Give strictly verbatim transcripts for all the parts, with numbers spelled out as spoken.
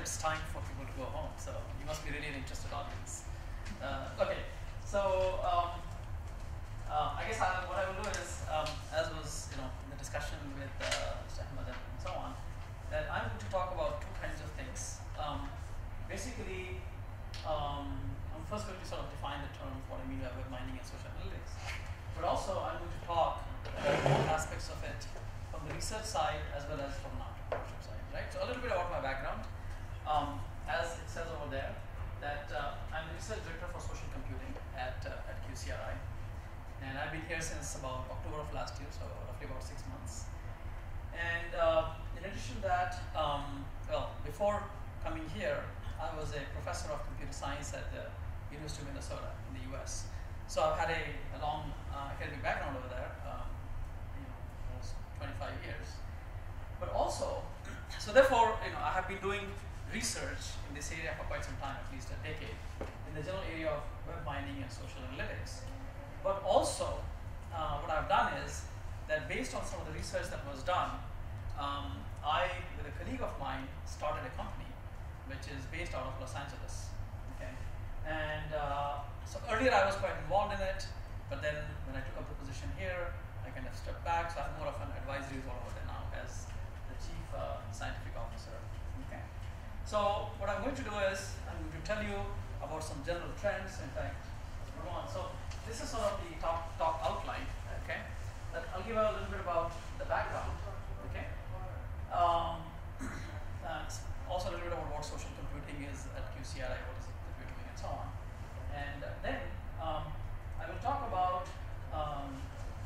it's time for people to go home, so you must be really an interested audience. Uh, okay, so um, uh, I guess I, what I will do is, um, as was you know in the discussion with uh, Mister Ahmed and so on, that I'm going to talk about two kinds of things. Um, basically, um, I'm first going to sort of define the term of what I mean by web mining and social analytics, but also I'm going to talk about both aspects of it from the research side as well as from an entrepreneurship side. Right. So a little bit about my background. Um, as it says over there, that uh, I'm the research director for social computing at, uh, at Q C R I. And I've been here since about October of last year, so roughly about six months. And uh, in addition to that, um, well, before coming here, I was a professor of computer science at the University of Minnesota in the U S. So I've had a, a long uh, academic background over there, um, you know, almost twenty-five years. But also, so therefore, you know, I have been doing research in this area for quite some time, at least a decade, in the general area of web mining and social analytics. But also, uh, what I've done is that based on some of the research that was done, um, I, with a colleague of mine, started a company which is based out of Los Angeles. Okay, and uh, so earlier I was quite involved in it, but then when I took up the position here, I kind of stepped back. So I'm more of an advisory role over there now as the chief uh, scientific officer. Okay. So what I'm going to do is I'm going to tell you about some general trends. In fact, let's move on. So this is sort of the top top outline. Okay, that I'll give a little bit about the background. Okay, um, uh, also a little bit about what social computing is at Q C R I, what is it that we're doing, and so on. And uh, then um, I will talk about um,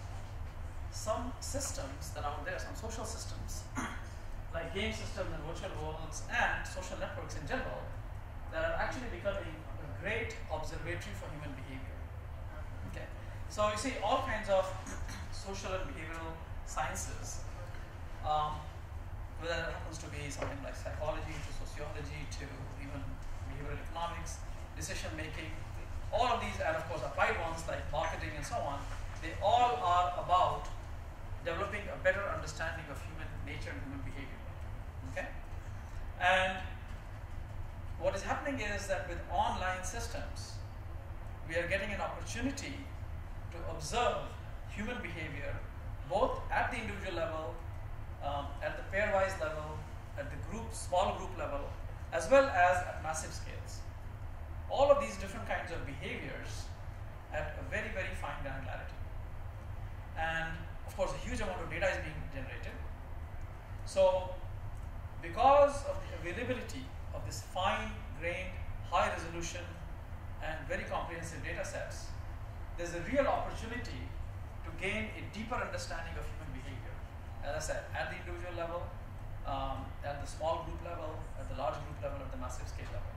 some systems that are out there, some social systems. Like game systems and virtual worlds and social networks in general that are actually becoming a great observatory for human behavior. Okay, so you see all kinds of social and behavioral sciences, um, whether it happens to be something like psychology to sociology to even behavioral economics, decision making, all of these, and of course applied ones like marketing and so on, they all are about developing a better understanding of human nature and human behavior. Okay? And what is happening is that with online systems, we are getting an opportunity to observe human behavior both at the individual level, um, at the pairwise level, at the group, small group level, as well as at massive scales. All of these different kinds of behaviors at a very, very fine granularity. And of course, a huge amount of data is being generated. So because of the availability of this fine-grained, high-resolution, and very comprehensive data sets, there's a real opportunity to gain a deeper understanding of human behavior. As I said, at the individual level, um, at the small group level, at the large group level, at the massive scale level.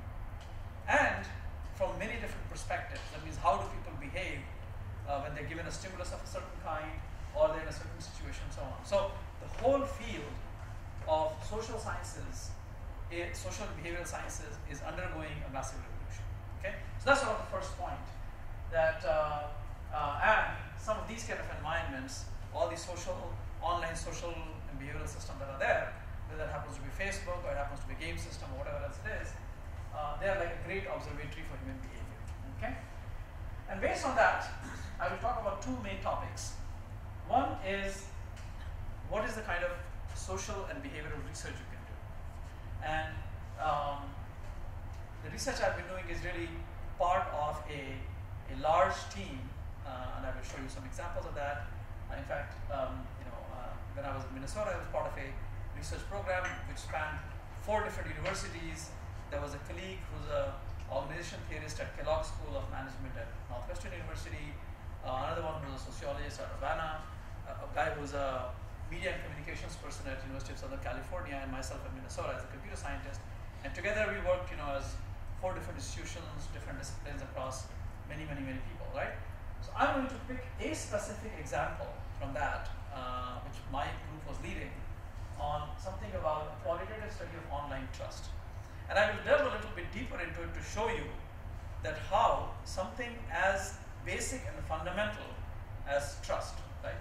And from many different perspectives. That means how do people behave uh, when they're given a stimulus of a certain kind, or they're in a certain situation, and so on. So the whole field of social sciences, it, social and behavioral sciences, is undergoing a massive revolution. Okay, so that's sort of the first point. That uh, uh, and some of these kind of environments, all these social, online social and behavioral systems that are there, whether it happens to be Facebook or it happens to be a game system or whatever else it is, uh, they are like a great observatory for human behavior. Okay, and based on that, I will talk about two main topics. One is what is the kind of social and behavioral research you can do. And um, the research I've been doing is really part of a, a large team, uh, and I will show you some examples of that. Uh, in fact, um, you know, uh, when I was in Minnesota, I was part of a research program which spanned four different universities. There was a colleague who's an organization theorist at Kellogg School of Management at Northwestern University, uh, another one who's a sociologist at Urbana, a, a guy who's a media and communications person at University of Southern California, and myself at Minnesota as a computer scientist. And together we worked, you know, as four different institutions, different disciplines across many, many, many people, right? So I'm going to pick a specific example from that, uh, which my group was leading, on something about a qualitative study of online trust. And I will delve a little bit deeper into it to show you that how something as basic and fundamental as trust, right?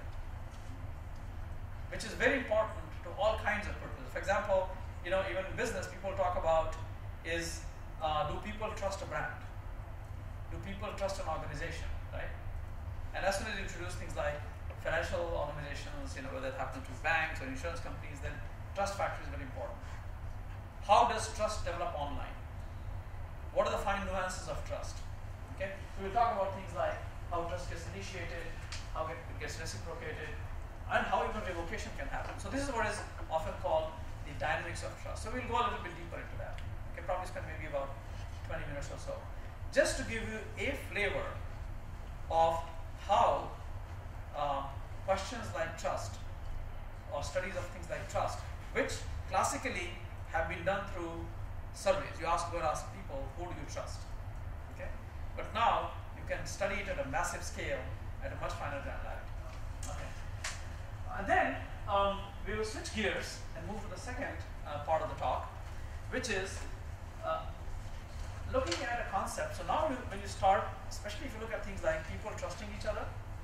Which is very important to all kinds of purposes. For example, you know, even in business, people talk about is, uh, do people trust a brand? Do people trust an organization, right? And as soon as you introduce things like financial organizations, you know, whether it happens to banks or insurance companies, then trust factor is very important. How does trust develop online? What are the fine nuances of trust? Okay, so we'll talk about things like how trust gets initiated, how it gets reciprocated, and how even revocation can happen. So this is what is often called the dynamics of trust. So we'll go a little bit deeper into that. Okay, probably spend maybe about twenty minutes or so, just to give you a flavor of how uh, questions like trust or studies of things like trust, which classically have been done through surveys. You ask, go and ask people, who do you trust? Okay, but now you can study it at a massive scale, at a much finer granularity. Okay, and then um, we will switch gears and move to the second uh, part of the talk, which is uh, looking at a concept. So now you, when you start, especially if you look at things like people trusting each other.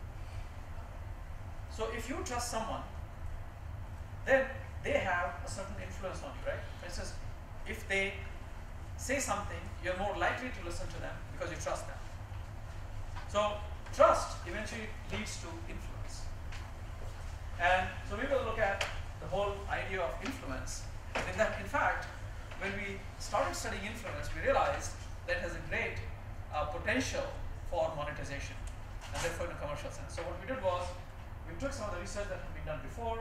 So if you trust someone, then they have a certain influence on you, right? For instance, if they say something, you're more likely to listen to them because you trust them. So trust eventually leads to influence. And so we will look at the whole idea of influence. In that, in fact, when we started studying influence, we realized that it has a great uh, potential for monetization, and therefore in a commercial sense. So what we did was, we took some of the research that had been done before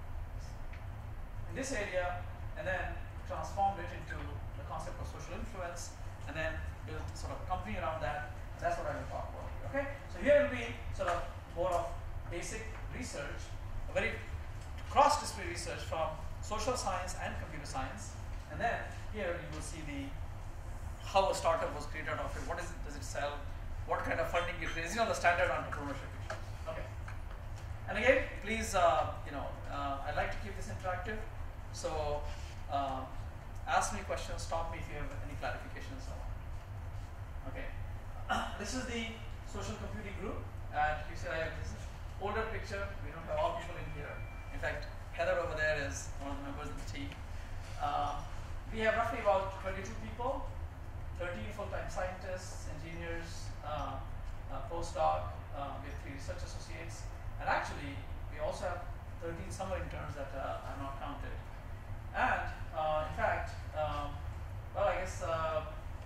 in this area, and then transformed it into the concept of social influence, and then built sort of a company around that. And that's what I will talk about here. Okay, so here will be sort of more of basic research, a very cross-disciplinary research from social science and computer science, and then here you will see the how a startup was created out of it, what is it, does it sell, what kind of funding it raises, you know, the standard entrepreneurship issues. Okay. And again, please, uh, you know, uh, I like to keep this interactive, so uh, ask me questions, stop me if you have any clarification and so on. Okay. This is the social computing group at U C L I. This is an older picture. We don't have all people in here. In fact, Heather over there is one of the members of the team. Uh, we have roughly about twenty-two people, thirteen full-time scientists, engineers, uh, uh, postdoc, uh, we have three research associates, and actually we also have thirteen summer interns that uh, are not counted. And uh, in fact, um, well, I guess uh,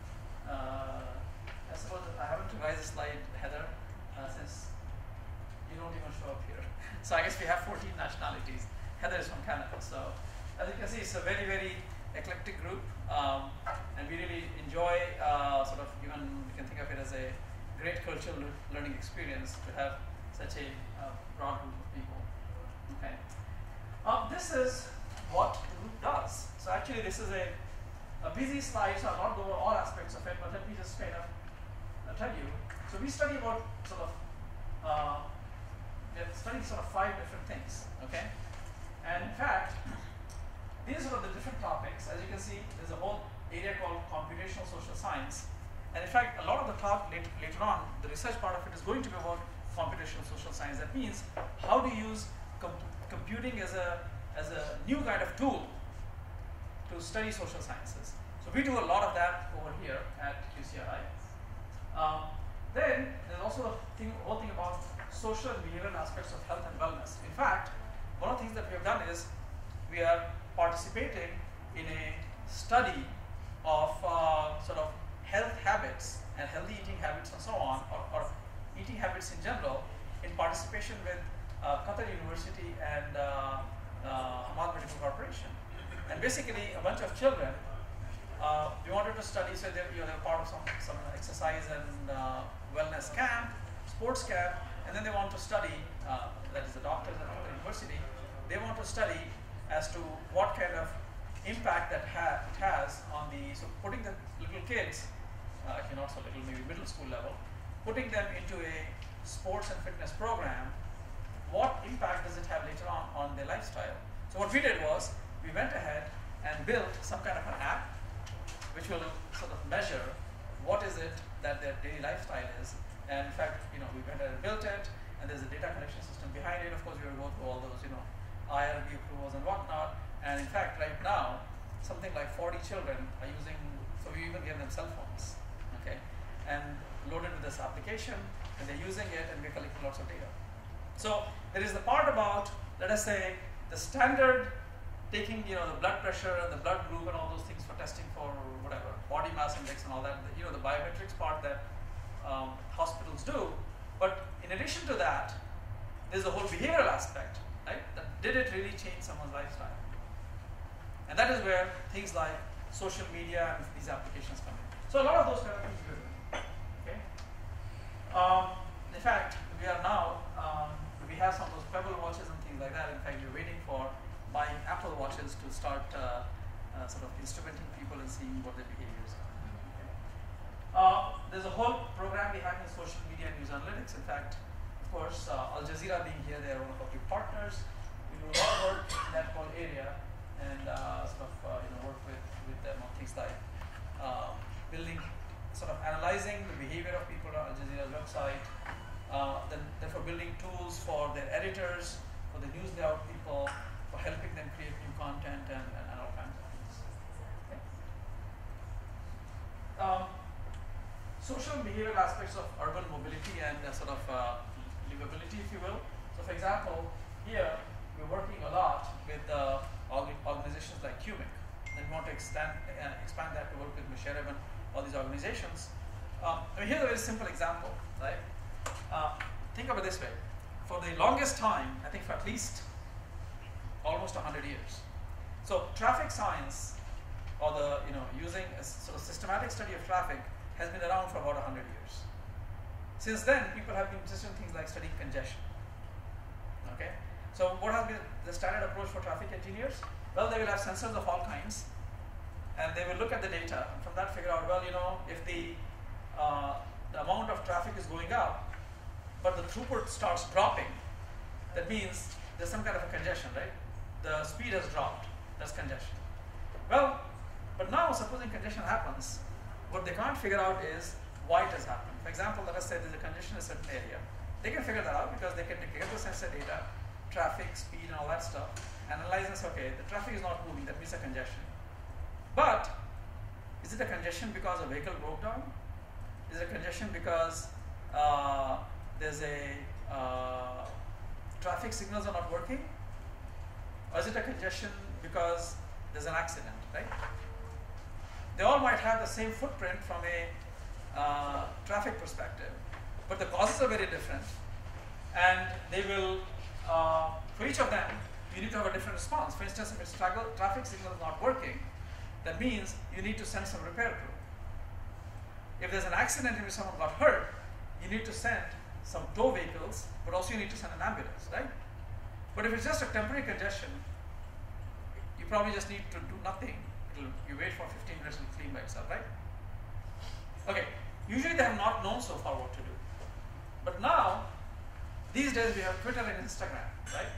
uh, I suppose that I haven't revised the slide, Heather, uh, since you don't even show up here. So I guess we have fourteen nationalities. Heather is from Canada, so as you can see, it's a very, very eclectic group, um, and we really enjoy uh, sort of, even you can think of it as a great cultural le learning experience to have such a uh, broad group of people. Okay, um, this is what the group does. So actually, this is a a busy slide, so I'll not go over all aspects of it, but let me just kind of uh, tell you. So we study about sort of uh, we have studied sort of five different things. Okay, and in fact, these are the different topics. As you can see, there's a whole area called computational social science. And in fact, a lot of the talk later, later on, the research part of it is going to be about computational social science. That means how to use comp computing as a, as a new kind of tool to study social sciences. So we do a lot of that over here at U C L I. Um, then there's also a thing, whole thing about social and behavioral aspects of health and wellness. In fact, one of the things that we have done is we are participating in a study of uh, sort of health habits and healthy eating habits and so on, or, or eating habits in general, in participation with uh, Qatar University and uh, uh, Hamad Medical Corporation. And basically, a bunch of children, uh, we wanted to study, so they're, you know, they're part of some, some exercise and uh, wellness camp, sports camp, and then they want to study, uh, that is the doctors at Qatar University, they want to study as to what kind of impact that ha it has on the, so putting the little kids, uh, actually not so little, maybe middle school level, putting them into a sports and fitness program, what impact does it have later on on their lifestyle? So what we did was, we went ahead and built some kind of an app which will sort of measure what is it that their daily lifestyle is. And in fact, you know, we went ahead and built it, and there's a data collection system behind it. Of course, we will go through all those, you know, I R B approvals and whatnot. And in fact, right now, something like forty children are using So we even gave them cell phones, okay, and loaded with this application, and they're using it, and we're collecting lots of data. So there is the part about, let us say, the standard taking, you know, the blood pressure and the blood group and all those things for testing for whatever, body mass index and all that, you know, the biometrics part that um, hospitals do. But in addition to that, there's the whole behavioral aspect, right? That did it really change someone's lifestyle? And that is where things like social media and these applications come in. So a lot of those kind of things we're doing, okay? Um, in fact, we are now, um, we have some of those Pebble watches and things like that. In fact, we're waiting for buying Apple watches to start uh, uh, sort of instrumenting people and seeing what their behaviors are. Okay. Uh, there's a whole program behind in social media and news analytics. In fact, of course, uh, Al Jazeera being here, they are one of our big partners. We do a lot of work in that whole area, and uh, sort of uh, you know, work with, with them on things like uh, building, sort of analyzing the behavior of people on Al Jazeera's website, uh, then therefore building tools for their editors, for the news layout people, for helping them create new content and, and, and all kinds of things. Okay. Um, social and behavioral aspects of urban mobility and uh, sort of uh, livability, if you will. So for example, here we're working a lot with uh, organizations like Q M I C, and we want to extend, uh, expand that to work with Musharraf and all these organizations. Um, I mean, here's a very simple example, right? Uh, think of it this way. For the longest time, I think for at least almost one hundred years. So traffic science, or the, you know, using a sort of systematic study of traffic, has been around for about one hundred years. Since then, people have been interested in things like studying congestion. Okay? So what has been the standard approach for traffic engineers? Well, they will have sensors of all kinds, and they will look at the data, and from that figure out, well, you know, if the, uh, the amount of traffic is going up, but the throughput starts dropping, that means there's some kind of a congestion, right? The speed has dropped, that's congestion. Well, but now supposing congestion happens, what they can't figure out is why it has happened. For example, let us say there's a congestion in a certain area. They can figure that out because they can get the sensor data, traffic, speed, and all that stuff, analyze and say, okay, the traffic is not moving, that means a congestion. But is it a congestion because a vehicle broke down? Is it a congestion because uh, there's a uh, traffic signals are not working? Or is it a congestion because there's an accident, right? They all might have the same footprint from a uh, traffic perspective, but the causes are very different, and they will, uh, for each of them, you need to have a different response. For instance, if it's tra traffic signal is not working, that means you need to send some repair crew. If there's an accident in which someone got hurt, you need to send some tow vehicles, but also you need to send an ambulance, right? But if it's just a temporary congestion, you probably just need to do nothing. It'll, you wait for fifteen minutes, it'll clean by itself, right? Okay, usually they have not known so far what to do. But now, these days we have Twitter and Instagram, right?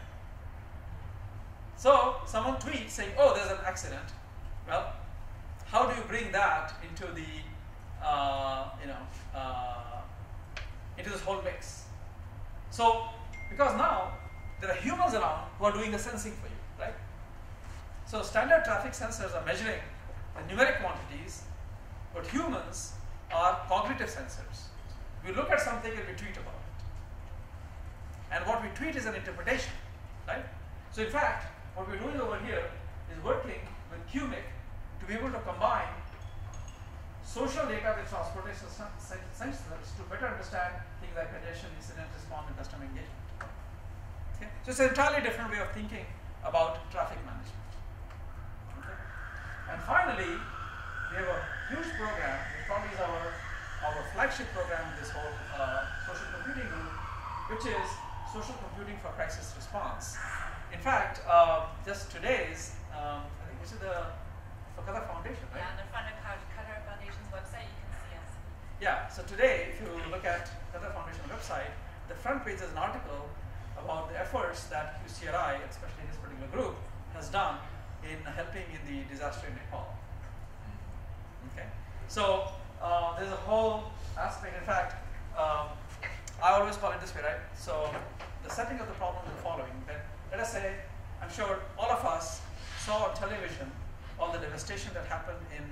So someone tweets saying, oh, there's an accident. Well, how do you bring that into the, uh, you know, uh, into this whole mix? So, because now there are humans around who are doing the sensing for you, right? So standard traffic sensors are measuring the numeric quantities, but humans are cognitive sensors. We look at something and we tweet about it. And what we tweet is an interpretation, right? So in fact, what we're doing over here is working with Q M I C to be able to combine social data with transportation sensors to better understand things like congestion, incident response, and customer engagement. Okay? So it's an entirely different way of thinking about traffic management. Okay? And finally, we have a huge program, which probably is our, our flagship program in this whole uh, social computing group, which is social computing for crisis response. In fact, uh, just today's, um, I think this is the for Qatar Foundation, right? Yeah, on the front of Qatar Foundation's website, you can see us. Yeah, so today, if you look at Qatar Foundation website, the front page is an article about the efforts that Q C R I, especially this particular group, has done in helping in the disaster in Nepal. Okay, so uh, there's a whole aspect. In fact, um, I always call it this way, right? So the setting of the problem is the following. That, let us say, I'm sure all of us saw on television all the devastation that happened in,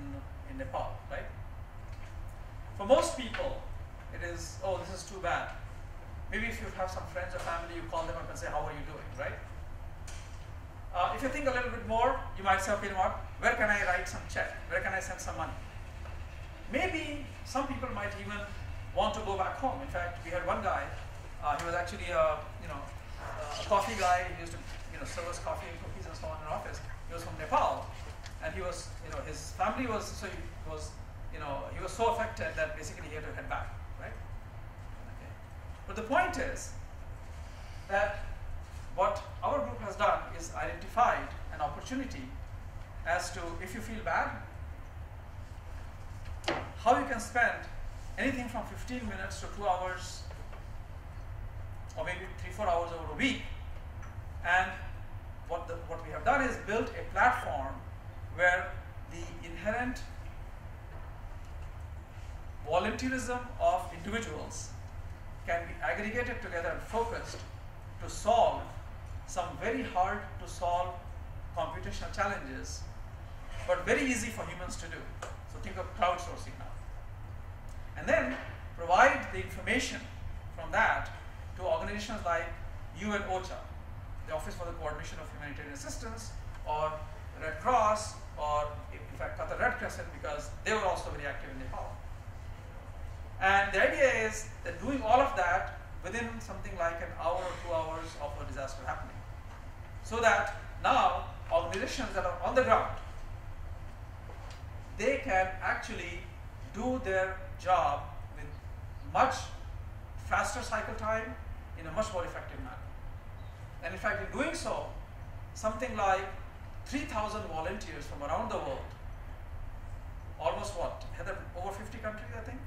in Nepal, right? For most people, it is, oh, this is too bad. Maybe if you have some friends or family, you call them up and say, how are you doing, right? Uh, if you think a little bit more, you might say, okay, you know what, where can I write some check? Where can I send some money? Maybe some people might even want to go back home. In fact, we had one guy, uh, he was actually a, you know, a coffee guy. He used to, you know, serve us coffee and cookies and so on in our office. He was from Nepal, and he was, you know, his family was, so he was, you know, he was so affected that basically he had to head back, right? Okay. But the point is that what our group has done is identified an opportunity as to, if you feel bad, how you can spend anything from fifteen minutes to two hours or maybe three, four hours over a week. And what, the, what we have done is built a platform where the inherent volunteerism of individuals can be aggregated together and focused to solve some very hard to solve computational challenges, but very easy for humans to do. So think of crowdsourcing now. And then provide the information from that to organizations like U N OCHA, the Office for the Coordination of Humanitarian Assistance, or Red Cross, or in fact Qatar Red Crescent, because they were also very active in Nepal. And the idea is that doing all of that within something like an hour or two hours of a disaster happening. So that now organizations that are on the ground, they can actually do their job with much faster cycle time in a much more effective manner. And in fact, in doing so, something like three thousand volunteers from around the world, almost what, Heather, over fifty countries, I think?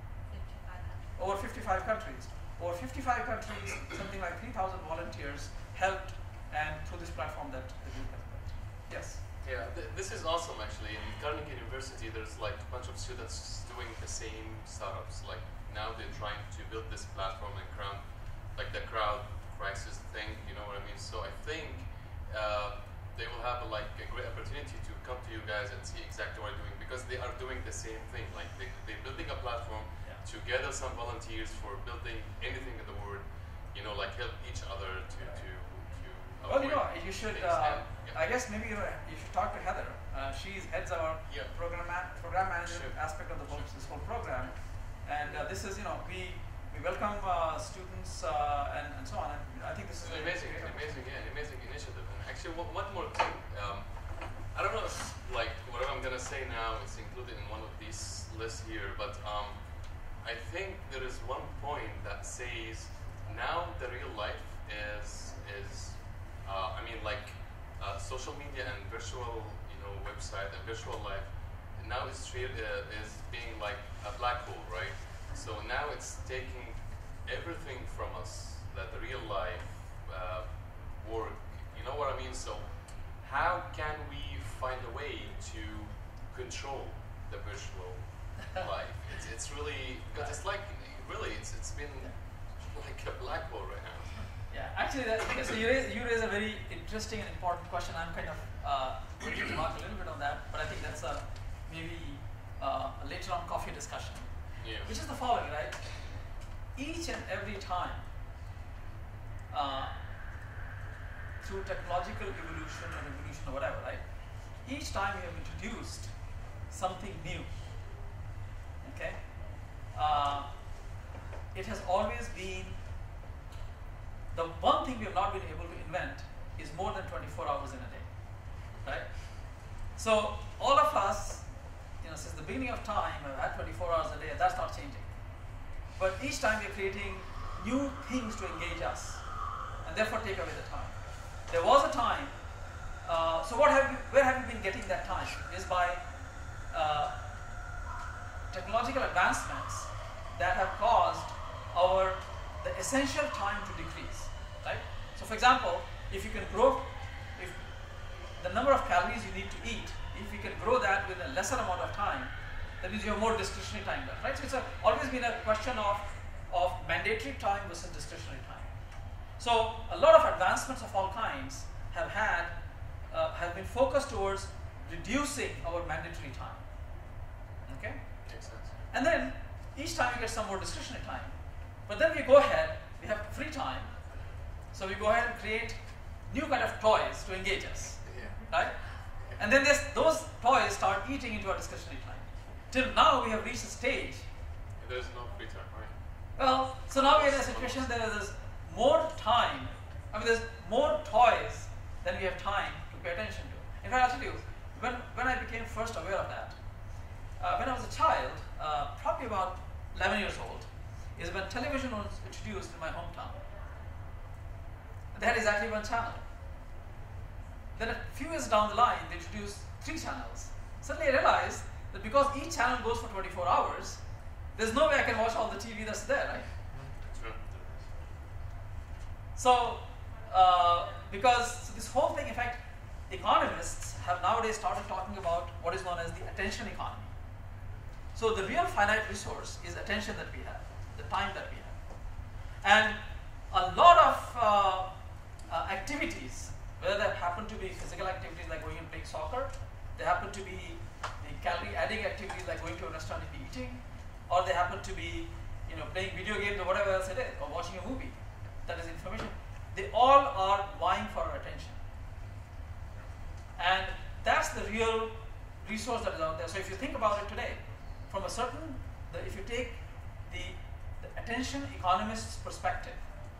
Over fifty-five countries. Over fifty-five countries, something like three thousand volunteers helped, and through this platform that the group has built. Yes? Yeah, th this is awesome actually. In Carnegie University, there's like a bunch of students doing the same startups. Like now they're trying to build this platform and crowd, like the crowd crisis thing, you know what I mean? So I think uh, they will have a, like a great opportunity to come to you guys and see exactly what you're doing, because they are doing the same thing. Like they, they're building a platform Yeah. to gather some volunteers for building anything in the world, you know, like help each other to, to, to Well, you know, you should, things. uh, And, yeah. I guess maybe you, know, you should talk to Heather. Uh, she heads our Yeah. program, ma program management Sure. aspect of the whole, Sure. this whole program. And uh, this is, you know, we, we welcome uh, students uh, and, and so on. And I think this is It's an a amazing, great an amazing, yeah, an amazing initiative. And actually, one, one more thing. Um, I don't know if, like, whatever I'm gonna say now is included in one of these lists here, but um, I think there is one point that says now the real life is is uh, I mean, like uh, social media and virtual, you know, website and virtual life now is treated uh, is being like a black hole, right? So now it's taking everything from us that the real life uh, work. You know what I mean? So how can we find a way to control the virtual life? It's, it's really, because it's like, really, it's, it's been like a black hole right now. Yeah, actually, that, so you raise, you raise a very interesting and important question. I'm kind of uh, going to remark a little bit on that, but I think that's a maybe uh, a later on coffee discussion. Yeah. Which is the following, right? Each and every time, uh, through technological evolution or evolution or whatever, right? Each time we have introduced something new, okay? Uh, it has always been, the one thing we have not been able to invent is more than twenty-four hours in a day, right? So all of us, you know, since the beginning of time, have had twenty-four hours a day, and that's not changing. But each time we're creating new things to engage us, and therefore take away the time. There was a time, uh, so what have you, where have you been getting that time? Is by uh, technological advancements that have caused our, the essential time to decrease, right? So for example, if you can grow, if the number of calories you need to eat, if you can grow that with a lesser amount of time, that means you have more discretionary time left, right? So it's a, always been a question of, of mandatory time versus discretionary time. So a lot of advancements of all kinds have had, uh, have been focused towards reducing our mandatory time. Okay? Makes sense. And then each time we get some more discretionary time. But then we go ahead, we have free time, so we go ahead and create new kind of toys to engage us. Yeah. Right? And then this, those toys start eating into our discretionary time. Till now we have reached a stage. There's no free time, right? Well, so now we're in a situation that there's more time, I mean there's more toys than we have time to pay attention to. In fact, I'll tell you, when, when I became first aware of that, uh, when I was a child, uh, probably about eleven years old, is when television was introduced in my hometown. They had exactly one channel. Then a few years down the line, they introduced three channels. Suddenly I realized that because each channel goes for twenty-four hours, there's no way I can watch all the T V that's there, right? Sure. So, uh, because so this whole thing, in fact, economists have nowadays started talking about what is known as the attention economy. So the real finite resource is attention that we have, the time that we have. And a lot of uh, uh, activities, whether they happen to be physical activities like going and playing soccer, they happen to be the calorie adding activities like going to a restaurant and eating, or they happen to be, you know, playing video games or whatever else it is, or watching a movie. That is information. They all are vying for our attention. And that's the real resource that is out there. So if you think about it today, from a certain, the, if you take the, the attention economist's perspective,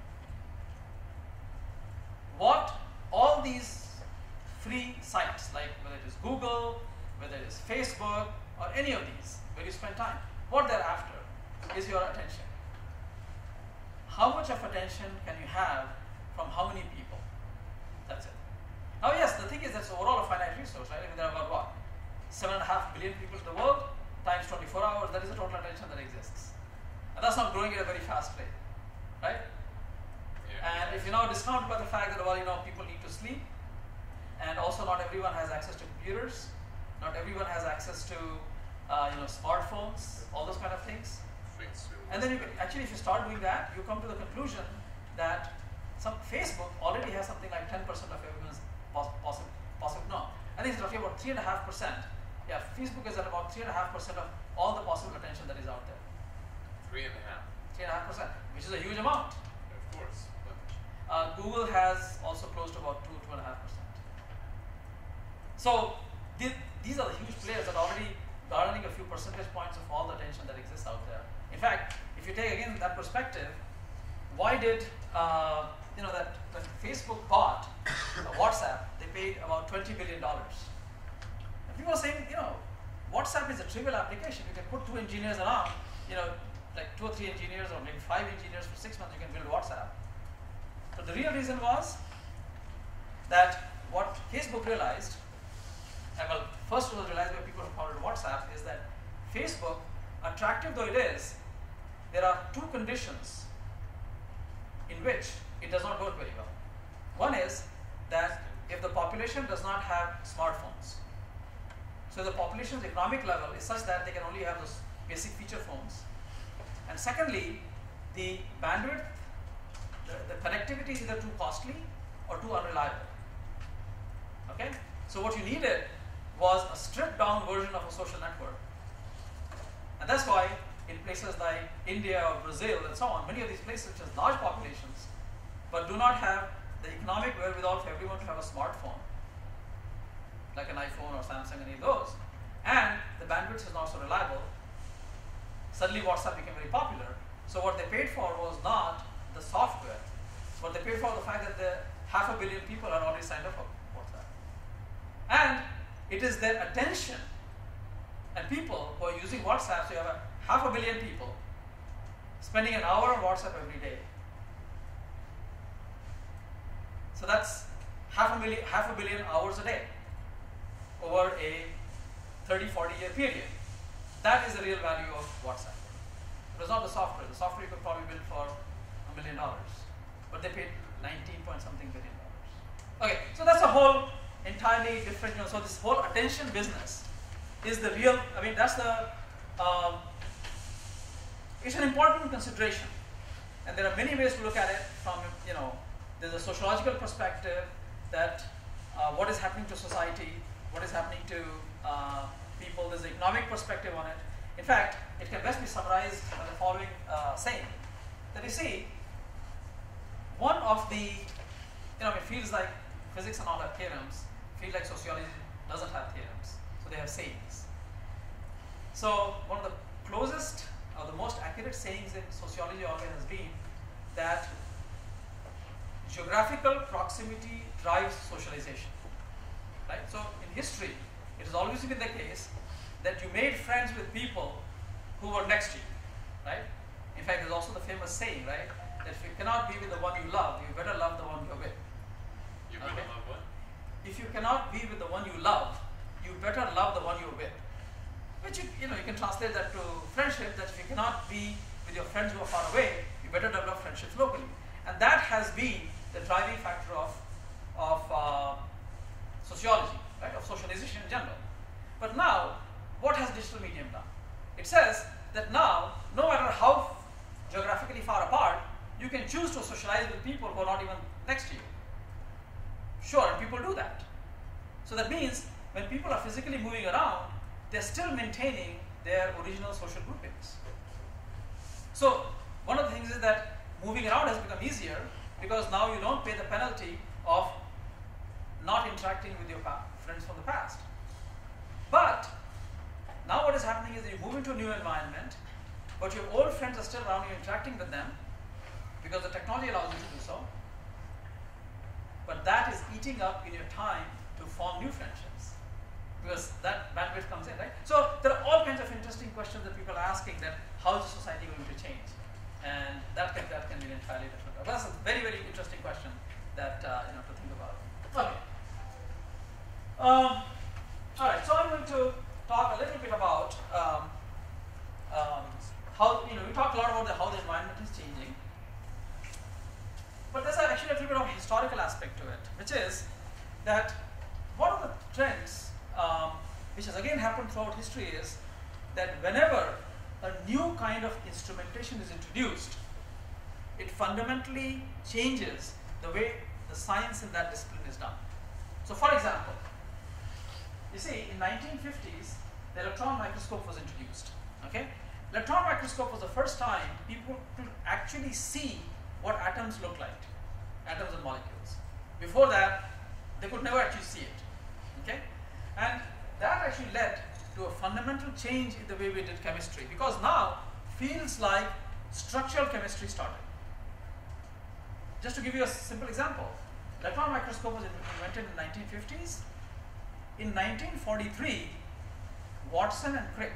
what all these free sites, like whether it is Google, whether it is Facebook, or any of these, where you spend time, what they're after is your attention. How much of attention can you have from how many people? That's it. Now yes, the thing is that's overall a finite resource, right? I mean, there are about what? Seven and a half billion people in the world, times twenty-four hours, that is the total attention that exists. And that's not growing at a very fast rate, right? Yeah. And if you now discount by the fact that, well, you know, people need to sleep, and also not everyone has access to computers, not everyone has access to, uh, you know, smartphones, all those kind of things. And then you can, actually, if you start doing that, you come to the conclusion that some Facebook already has something like ten percent of everyone's possible, possible, no, I think it's roughly about three and a half percent. Yeah, Facebook is at about three and a half percent of all the possible attention that is out there. Three and a half. Three and a half percent, which is a huge amount. Of course. But Uh, Google has also close to about two, two and a half percent. So th these are the huge players that are already garnering a few percentage points of all the attention that exists out there. In fact, if you take again that perspective, why did uh, you know that when Facebook bought uh, WhatsApp, they paid about twenty billion dollars. And people are saying, you know, WhatsApp is a trivial application. You can put two engineers around, you know, like two or three engineers or maybe five engineers for six months, you can build WhatsApp. But the real reason was that what Facebook realized, and well, first it was realized by people who founded WhatsApp, is that Facebook, attractive though it is, there are two conditions in which it does not work very well. One is that if the population does not have smartphones, so the population's economic level is such that they can only have those basic feature phones. And secondly, the bandwidth, the, the connectivity is either too costly or too unreliable. Okay? So what you needed was a stripped down version of a social network. And that's why in places like India or Brazil and so on, many of these places which has large populations, but do not have the economic wherewithal for everyone to have a smartphone, like an iPhone or Samsung, any of those, and the bandwidth is not so reliable, suddenly WhatsApp became very popular. So what they paid for was not the software, but they paid for the fact that the half a billion people are already signed up for WhatsApp. And it is their attention and people who are using WhatsApp, so you have a half a billion people spending an hour on WhatsApp every day. So that's half a million, half a billion hours a day over a thirty, forty year period. That is the real value of WhatsApp. It was not the software. The software you could probably build for a million dollars, but they paid nineteen point something billion dollars. Okay, so that's a whole entirely different, you know, so this whole attention business is the real, I mean, that's the, um, it's an important consideration. And there are many ways to look at it from, you know, there's a sociological perspective that uh, what is happening to society, what is happening to uh, people, there's an economic perspective on it, In fact, it can best be summarized by the following uh, saying, that you see, one of the, you know, it feels like physics and all have theorems, feel like sociology doesn't have theorems, so they have sayings. So one of the closest or the most accurate sayings in sociology always has been that geographical proximity drives socialization, right? So in history, it has always been the case that you made friends with people who were next to you, right? In fact, there's also the famous saying, right, that if you cannot be with the one you love, you better love the one you're with. You Okay? better love what? If you cannot be with the one you love, you better love the one you're with. Which you, you know, you can translate that to friendship, that if you cannot be with your friends who are far away, you better develop friendships locally. And that has been the driving factor of, of uh, sociology, right, of socialization in general. But now, what has digital medium done? It says that now, no matter how geographically far apart, you can choose to socialize with people who are not even next to you. Sure, and people do that. So that means when people are physically moving around, they're still maintaining their original social groupings. So one of the things is that moving around has become easier because now you don't pay the penalty of not interacting with your friends from the past. But now what is happening is that you move into a new environment, but your old friends are still around, you're interacting with them because the technology allows you to do so. But that is eating up in your time to form new friendships because that bandwidth comes in, right? So there are all kinds of interesting questions that people are asking, that how is the society going to change? And that can, that can be entirely different. But that's a very, very interesting question that uh, you know, to think about. Okay. Um, all right, so I'm going to talk a little bit about um, um, how, you know, we talked a lot about the, how the environment is changing. But there's actually a little bit of a historical aspect to it, which is that one of the trends, um, which has again happened throughout history, is that whenever a new kind of instrumentation is introduced, it fundamentally changes the way the science in that discipline is done. So for example, you see, in nineteen fifties, the electron microscope was introduced. Okay, electron microscope was the first time people could actually see what atoms look like, atoms and molecules. Before that, they could never actually see it. Okay, and that actually led to a fundamental change in the way we did chemistry, because now fields like structural chemistry started. Just to give you a simple example, electron microscope was invented in the nineteen fifties. In nineteen forty-three, Watson and Crick,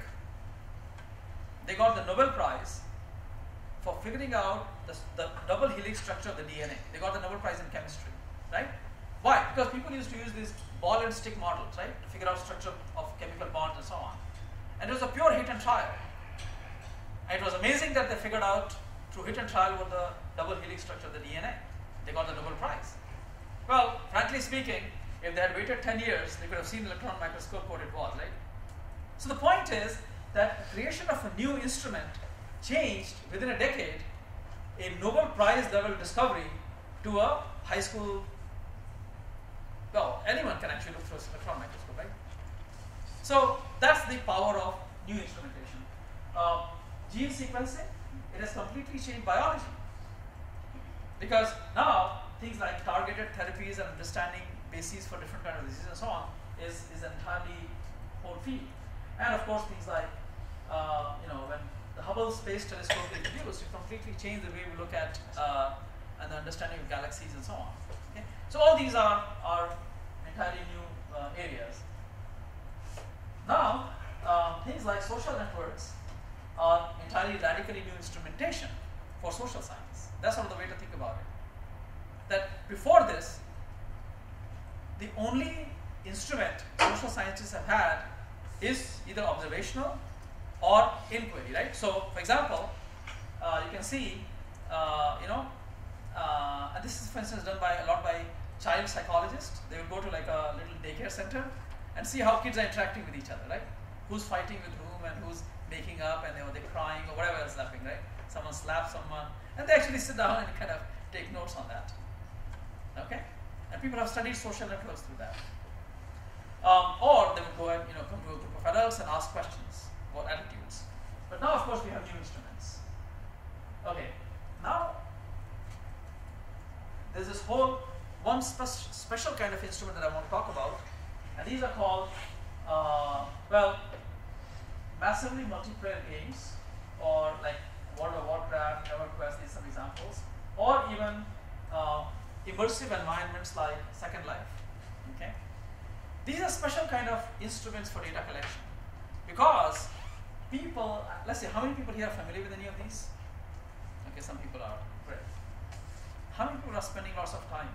they got the Nobel Prize for figuring out the, the double helix structure of the D N A. They got the Nobel Prize in chemistry, right? Why? Because people used to use these ball and stick models, right, to figure out structure of chemical bonds and so on. And it was a pure hit and trial. And it was amazing that they figured out through hit and trial what the double helix structure of the D N A. They got the Nobel Prize. Well, frankly speaking, if they had waited ten years, they could have seen the electron microscope what it was, right? So the point is that the creation of a new instrument changed within a decade a Nobel Prize level discovery to a high school. Well, anyone can actually look through an electron microscope, right? So that's the power of new instrumentation. Uh, gene sequencing, it has completely changed biology, because now things like targeted therapies and understanding bases for different kinds of diseases and so on is, is an entirely whole field. And of course things like, uh, you know, when the Hubble Space Telescope is introduced, it completely changed the way we look at uh, and the understanding of galaxies and so on. Okay? So all these are, are entirely new uh, areas. Now, uh, things like social networks are entirely radically new instrumentation for social science. That's sort of the way to think about it. That before this, the only instrument social scientists have had is either observational or inquiry, right? So, for example, uh, you can see, uh, you know, uh, and this is, for instance, done by a lot by child psychologists. They will go to like a little daycare center and see how kids are interacting with each other, right? Who's fighting with whom and who's making up, and they, or they're crying or whatever else happening, right? Someone slaps someone, and they actually sit down and kind of take notes on that. Okay, and people have studied social networks through that. Um, or they would go and, you know, come to a group of adults and ask questions. or attitudes. But now, of course, we have new instruments. Okay, now there's this whole one spe special kind of instrument that I want to talk about, and these are called, uh, well, massively multiplayer games, or like World of Warcraft, EverQuest, these are some examples, or even uh, immersive environments like Second Life. Okay, these are special kind of instruments for data collection, because people, let's say, how many people here are familiar with any of these? Okay, some people are. Great. How many people are spending lots of time?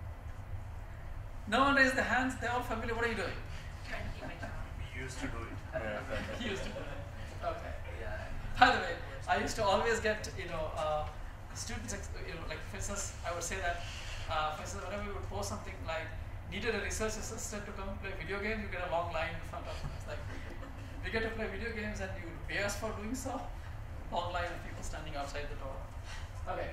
No one raised their hands. They're all familiar. What are you doing? Trying to keep my job. We used to do it. He used to do it. Okay. Yeah. By the way, I used to always get, you know, uh, students, you know, like for instance, I would say that, uh, for instance, whenever we would post something like needed a research assistant to come play video games, you get a long line in front of us. It's like, we get to play video games and you would pay us for doing so. Long line of people standing outside the door. Okay.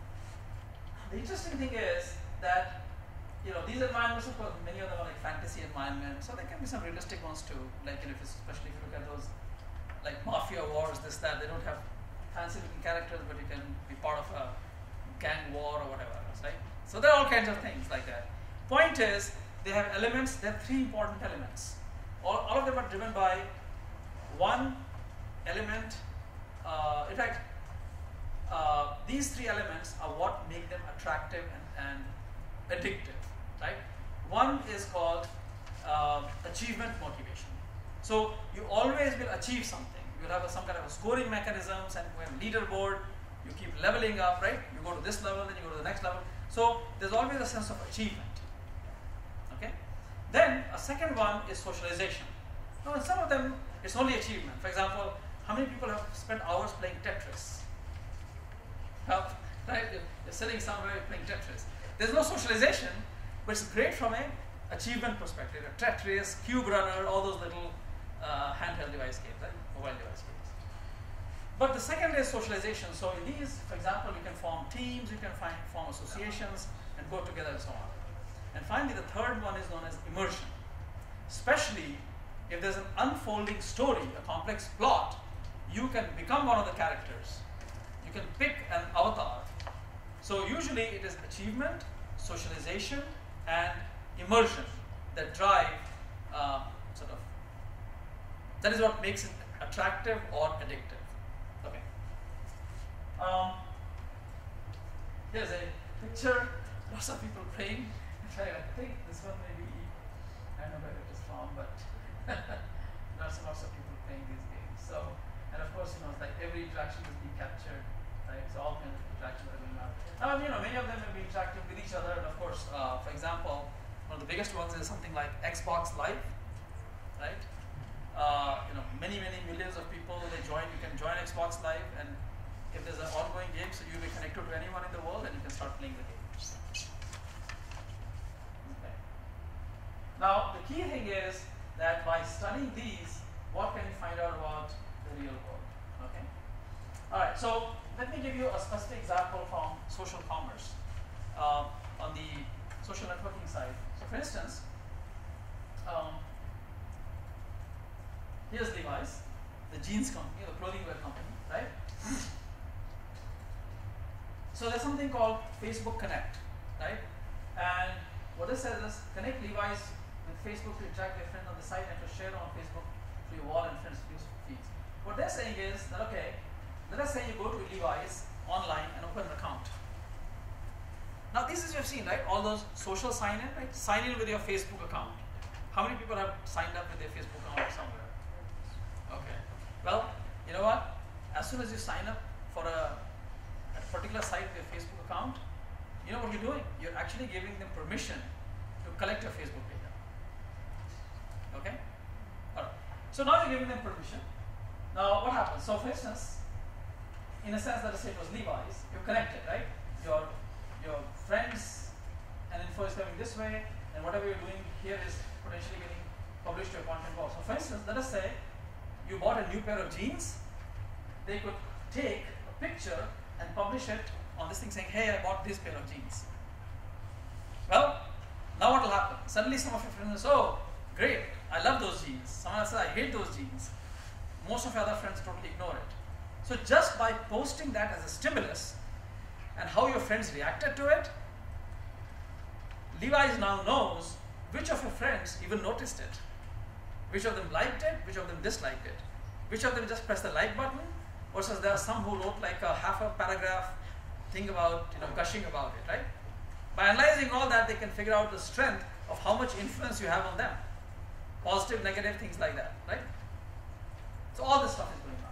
The interesting thing is that, you know, these environments, of course, many of them are like fantasy environments, so there can be some realistic ones too. Like, you know, if it's, especially if you look at those, like mafia wars, this, that, they don't have fancy looking characters, but you can be part of a gang war or whatever else, right? So there are all kinds of things like that. Point is, they have elements, there are three important elements. All, all of them are driven by one element. Uh, in fact, uh, these three elements are what make them attractive and, and addictive, right? One is called uh, achievement motivation. So you always will achieve something. You'll have a, some kind of a scoring mechanisms, and you have a leaderboard. You keep leveling up, right? You go to this level, then you go to the next level. So there's always a sense of achievement. Okay. Then a second one is socialization. Now, in some of them, it's only achievement. For example, how many people have spent hours playing Tetris? Well, right? You're, you're sitting somewhere playing Tetris. There's no socialization, but it's great from a achievement perspective. A Tetris, Cube Runner, all those little uh, handheld device games, right? Mobile device games. But the second is socialization. So in these, for example, you can form teams, you can find, form associations, and go together and so on. And finally, the third one is known as immersion. Especially if there's an unfolding story, a complex plot, you can become one of the characters. You can pick an avatar. So usually it is achievement, socialization, and immersion that drive uh, sort of, that is what makes it attractive or addictive. Okay. Um, here's a picture, lots of people playing. I think this one may be, I don't know where it is from, but lots and lots of people playing these games. So, and of course, you know, it's like every interaction is being captured, right? So all kinds of interactions are going on. Um, you know, many of them will be interacting with each other, and of course, uh, for example, one of the biggest ones is something like Xbox Live, right? Uh, you know, many, many millions of people, they join, you can join Xbox Live, and if there's an ongoing game, so you'll be connected to anyone in the world, and you can start playing the game. Okay. Now, the key thing is that by studying these, what can you find out about the real world? Okay. All right. So let me give you a specific example from social commerce uh, on the social networking side. So, for instance, um, here's Levi's, the jeans company, the clothing wear company, right? So there's something called Facebook Connect, right? And what this says is connect Levi's with Facebook to interact with your friends on the site and to share on Facebook to your wall and friends Facebook feeds. What they're saying is that, okay, let us say you go to Levi's online and open an account. Now this is, you've seen, right? All those social sign in, right? Sign in with your Facebook account. How many people have signed up with their Facebook account somewhere? Okay. Well, you know what? As soon as you sign up for a, a particular site with your Facebook account, you know what you're doing? You're actually giving them permission to collect your Facebook data. Okay? All right. So now you're giving them permission. Now what happens? So for instance, in a sense, let us say it was Levi's, you're connected, right? Your, your friends and info is coming this way, and whatever you're doing here is potentially getting published to your content wall. So for instance, let us say you bought a new pair of jeans. They could take a picture and publish it on this thing saying, hey, I bought this pair of jeans. Well, now what will happen? Suddenly some of your friends will say, oh, great, I love those jeans. Someone else says, I hate those jeans. most of your other friends totally ignore it. So just by posting that as a stimulus and how your friends reacted to it, Levi now knows which of your friends even noticed it, which of them liked it, which of them disliked it, which of them just pressed the like button, versus there are some who wrote like a half a paragraph thing about, you know, gushing about it, right? By analyzing all that, they can figure out the strength of how much influence you have on them. Positive, negative, things like that, right? So all this stuff is going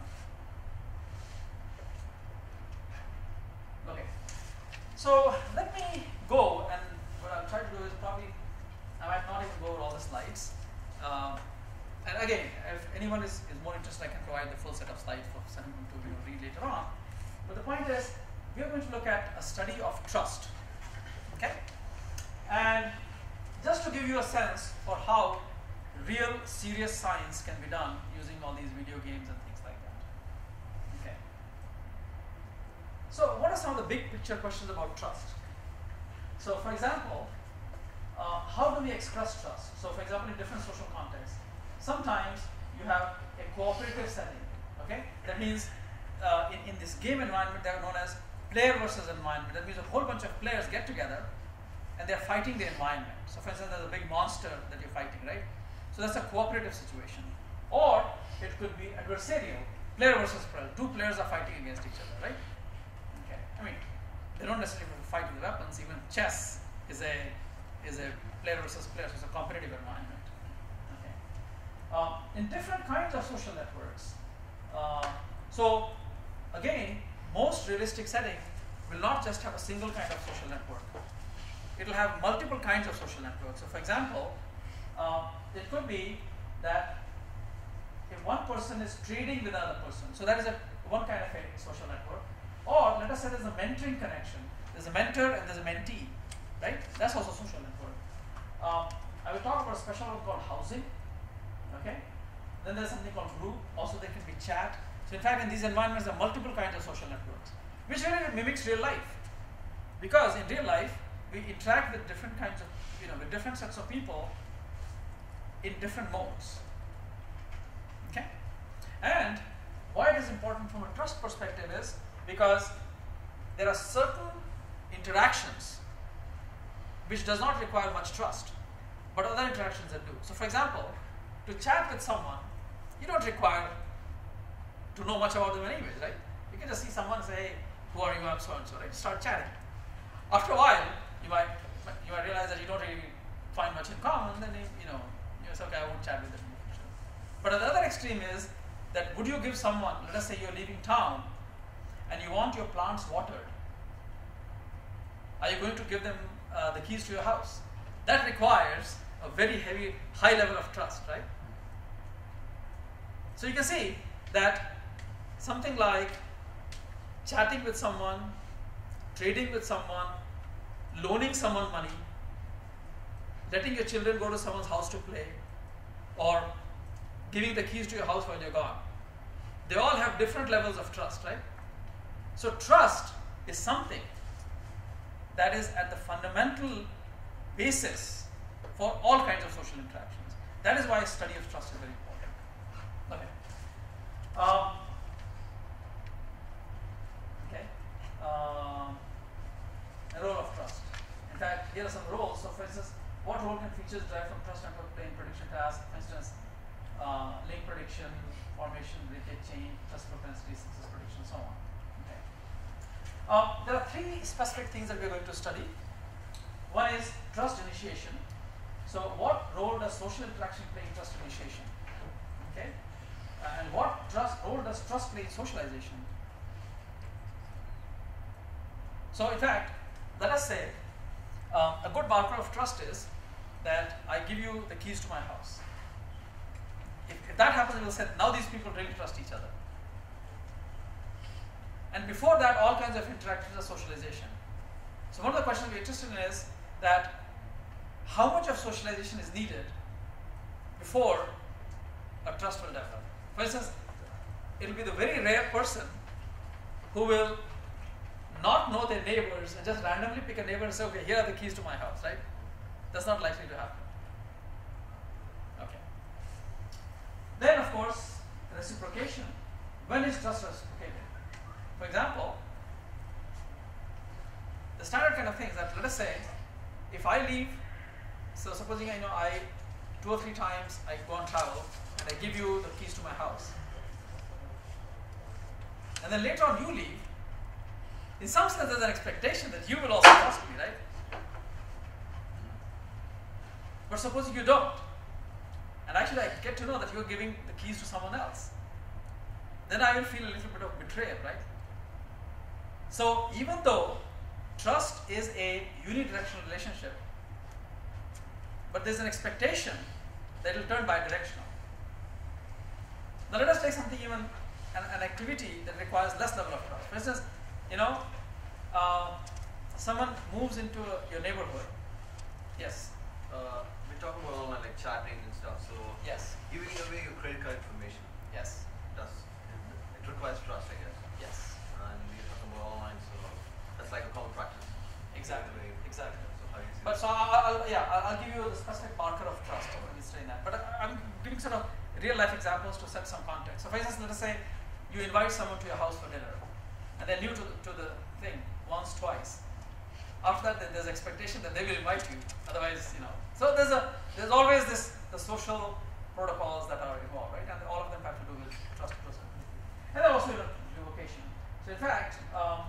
on. Okay. So let me go, and what I'll try to do is probably, I might not even go over all the slides. Um, and again, if anyone is, is more interested, I can provide the full set of slides for someone to, you know, read later on. But the point is, we are going to look at a study of trust. Okay? And just to give you a sense for how real serious science can be done using all these video games and things like that. Okay. So what are some of the big picture questions about trust? So for example, uh, how do we express trust? So for example, in different social contexts, sometimes you have a cooperative setting. Okay? That means uh, in, in this game environment, they are known as player versus environment. That means a whole bunch of players get together and they're fighting the environment. So for instance, there's a big monster that you're fighting, right? So that's a cooperative situation. Or it could be adversarial, player versus player. Two players are fighting against each other, right? Okay. I mean, they don't necessarily fight with weapons. Even chess is a is a player versus player, so it's a competitive environment. Okay. Uh, in different kinds of social networks. Uh, so again, most realistic setting will not just have a single kind of social network. It will have multiple kinds of social networks. So for example, uh, it could be that if one person is trading with another person, so that is a one kind of a social network. Or let us say there's a mentoring connection. There's a mentor and there's a mentee, right? That's also a social network. Um, I will talk about a special one called housing. Okay. Then there's something called group. Also, there can be chat. So in fact, in these environments, there are multiple kinds of social networks, which really mimics real life. Because in real life, we interact with different kinds of, you know, with different sets of people in different modes. Okay? And why it is important from a trust perspective is because there are certain interactions which does not require much trust, but other interactions that do. So for example, to chat with someone, you don't require to know much about them anyways, right? You can just see someone and say, hey, who are you, I'm so and so, right? Start chatting. After a while, you might you might realize that you don't really find much in common, then you, you know, you say, okay, I won't chat with them in the future. But at the other extreme is that would you give someone, let us say you're leaving town and you want your plants watered, are you going to give them uh, the keys to your house? That requires a very heavy, high level of trust, right? So you can see that something like chatting with someone, trading with someone, loaning someone money, letting your children go to someone's house to play, or giving the keys to your house while you're gone. They all have different levels of trust, right? So trust is something that is at the fundamental basis for all kinds of social interactions. That is why a study of trust is very important. Okay. Um, okay. Um, a role of trust. In fact, here are some roles. So for instance, what role can features derived from trust network play in prediction tasks? For instance, uh, link prediction, formation, breakage chain, trust propensity, success prediction, so on. Okay. Uh, there are three specific things that we are going to study. One is trust initiation. So what role does social interaction play in trust initiation? Okay. Uh, and what trust role does trust play in socialization? So in fact, let us say uh, a good marker of trust is that I give you the keys to my house. If, if that happens, we will say now these people really trust each other. And before that, all kinds of interactions are socialization. So one of the questions we're interested in is that how much of socialization is needed before a trust will develop. For instance, it will be the very rare person who will not know their neighbors and just randomly pick a neighbor and say, okay, here are the keys to my house, right? That's not likely to happen. Okay. Then, of course, reciprocation, when is trust reciprocated? For example, the standard kind of thing is that, let us say, if I leave, so supposing I know I two or three times I go on travel and I give you the keys to my house, and then later on you leave, in some sense there's an expectation that you will also trust me, right? But supposing you don't, and actually I get to know that you're giving the keys to someone else, then I will feel a little bit of betrayal, right? So even though trust is a unidirectional relationship, but there's an expectation that it will turn bidirectional. Now let us take something even, an, an activity that requires less level of trust. For instance, you know, uh, someone moves into your neighborhood. Yes. Uh, we're talking about online like chatting and stuff. So Yes. giving away your credit card information Yes. does it, it requires trust, I guess. Yes. And we're talking about online, so that's like a common practice. Exactly. Giving away. Exactly. So how do you see But that? so I'll, I'll yeah I'll, I'll give you the specific marker of trust when you saying that. But I, I'm giving sort of real life examples to set some context. So for instance, let us say you invite someone to your house for dinner, and they're new to the, to the thing once, twice. After that, then there's expectation that they will invite you. Otherwise, you know. So there's a there's always this the social protocols that are involved, right? And all of them have to do with trust person. And then also you know, revocation. So in fact. Um,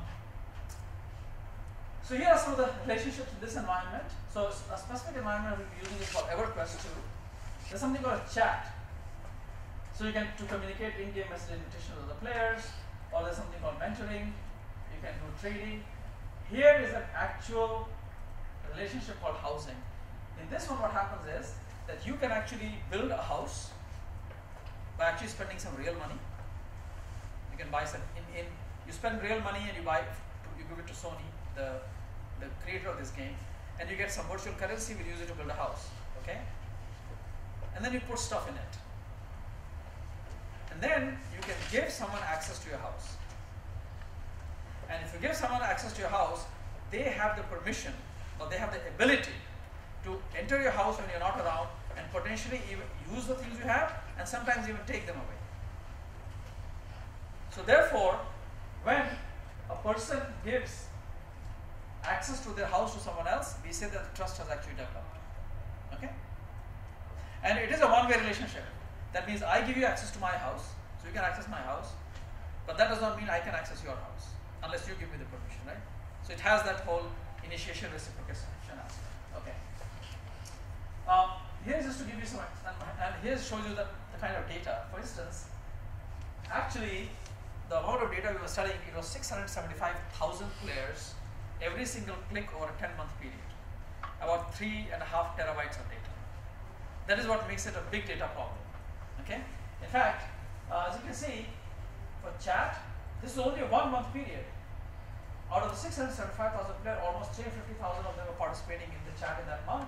So here are some of the relationships in this environment. So a specific environment we'll be using is called EverQuest two. There's something called a chat. So you can to communicate in-game message invitations to the players, or there's something called mentoring. You can do trading. Here is an actual relationship called housing. In this one, what happens is that you can actually build a house by actually spending some real money. You can buy some in, in you spend real money and you buy you give it to Sony, the the creator of this game, and you get some virtual currency. We'll use it to build a house, okay? And then you put stuff in it, and then you can give someone access to your house. And if you give someone access to your house, they have the permission, or they have the ability to enter your house when you're not around and potentially even use the things you have, and sometimes even take them away. So therefore, when a person gives access to their house to someone else, we say that the trust has actually developed. Okay? And it is a one-way relationship. That means I give you access to my house, so you can access my house, but that does not mean I can access your house, unless you give me the permission, right? So it has that whole initiation reciprocation aspect. Okay. Um, here is just to give you some, and, and here shows you the, the kind of data. For instance, actually, the amount of data we were studying, it was six hundred seventy-five thousand players, every single click over a ten month period, about three and a half terabytes of data. That is what makes it a big data problem. Okay. In fact, uh, as you can see, for chat, this is only a one month period. Out of the six hundred seventy-five thousand players, almost three hundred fifty thousand of them were participating in the chat in that month.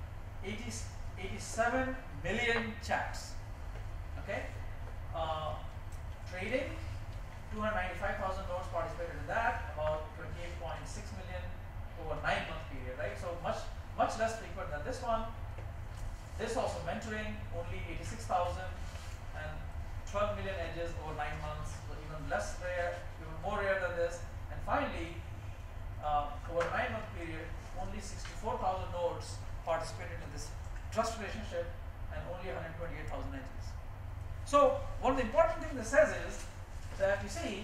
eighty-seven million chats. Okay. Uh, trading, two hundred ninety-five thousand nodes participated in that, about twenty-eight point six million over nine month period, right? So much much less frequent than this one. This also mentoring, only eighty-six thousand, and twelve million edges over nine months, so even less rare, even more rare than this. And finally, uh, over a nine month period, only sixty-four thousand nodes participated in this trust relationship, and only one hundred twenty-eight thousand edges. So one of the important things this says is that you see,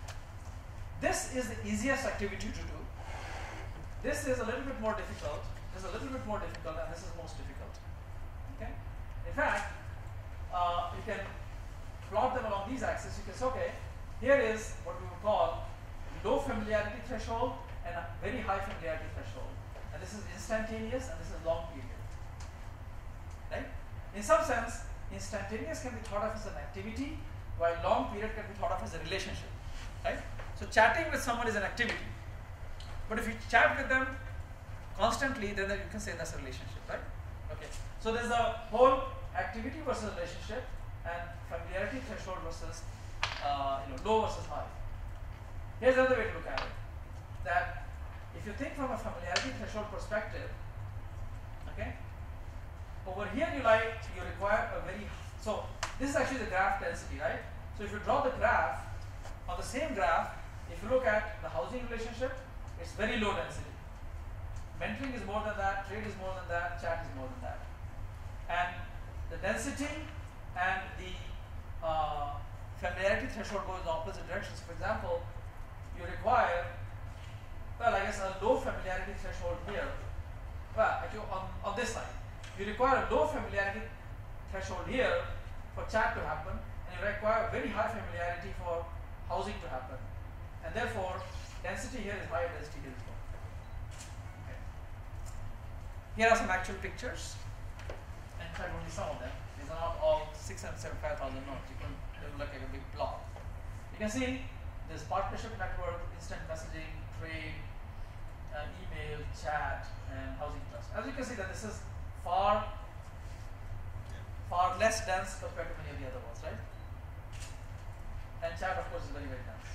this is the easiest activity to do. This is a little bit more difficult. This is a little bit more difficult, and this is most difficult. Okay. In fact, uh, you can plot them along these axes. You can say, okay, here is what we would call low familiarity threshold and a very high familiarity threshold, and this is instantaneous, and this is long period. Right? In some sense, instantaneous can be thought of as an activity, while long period can be thought of as a relationship, right? So chatting with someone is an activity, but if you chat with them constantly, then you can say that's a relationship, right? Okay. So there's a whole activity versus relationship, and familiarity threshold versus uh, you know low versus high. Here's another way to look at it: that if you think from a familiarity threshold perspective, okay, over here you like you require a very so this is actually the graph density, right? So if you draw the graph, on the same graph, if you look at the housing relationship, it's very low density. Mentoring is more than that, trade is more than that, chat is more than that. And the density and the uh, familiarity threshold goes in opposite directions. For example, you require, well, I guess a low familiarity threshold here. Well, actually on, on this side, you require a low familiarity threshold here for chat to happen, and you require very high familiarity for housing to happen. And therefore, density here is higher, density here is low. Okay. Here are some actual pictures. In fact, only some of them. These are not all six hundred seventy-five thousand nodes. You can look like a big block. You can see this partnership network, instant messaging, trade, uh, email, chat, and housing trust. As you can see, that this is far, far less dense compared to many of the other ones, right? And chat, of course, is very, very dense.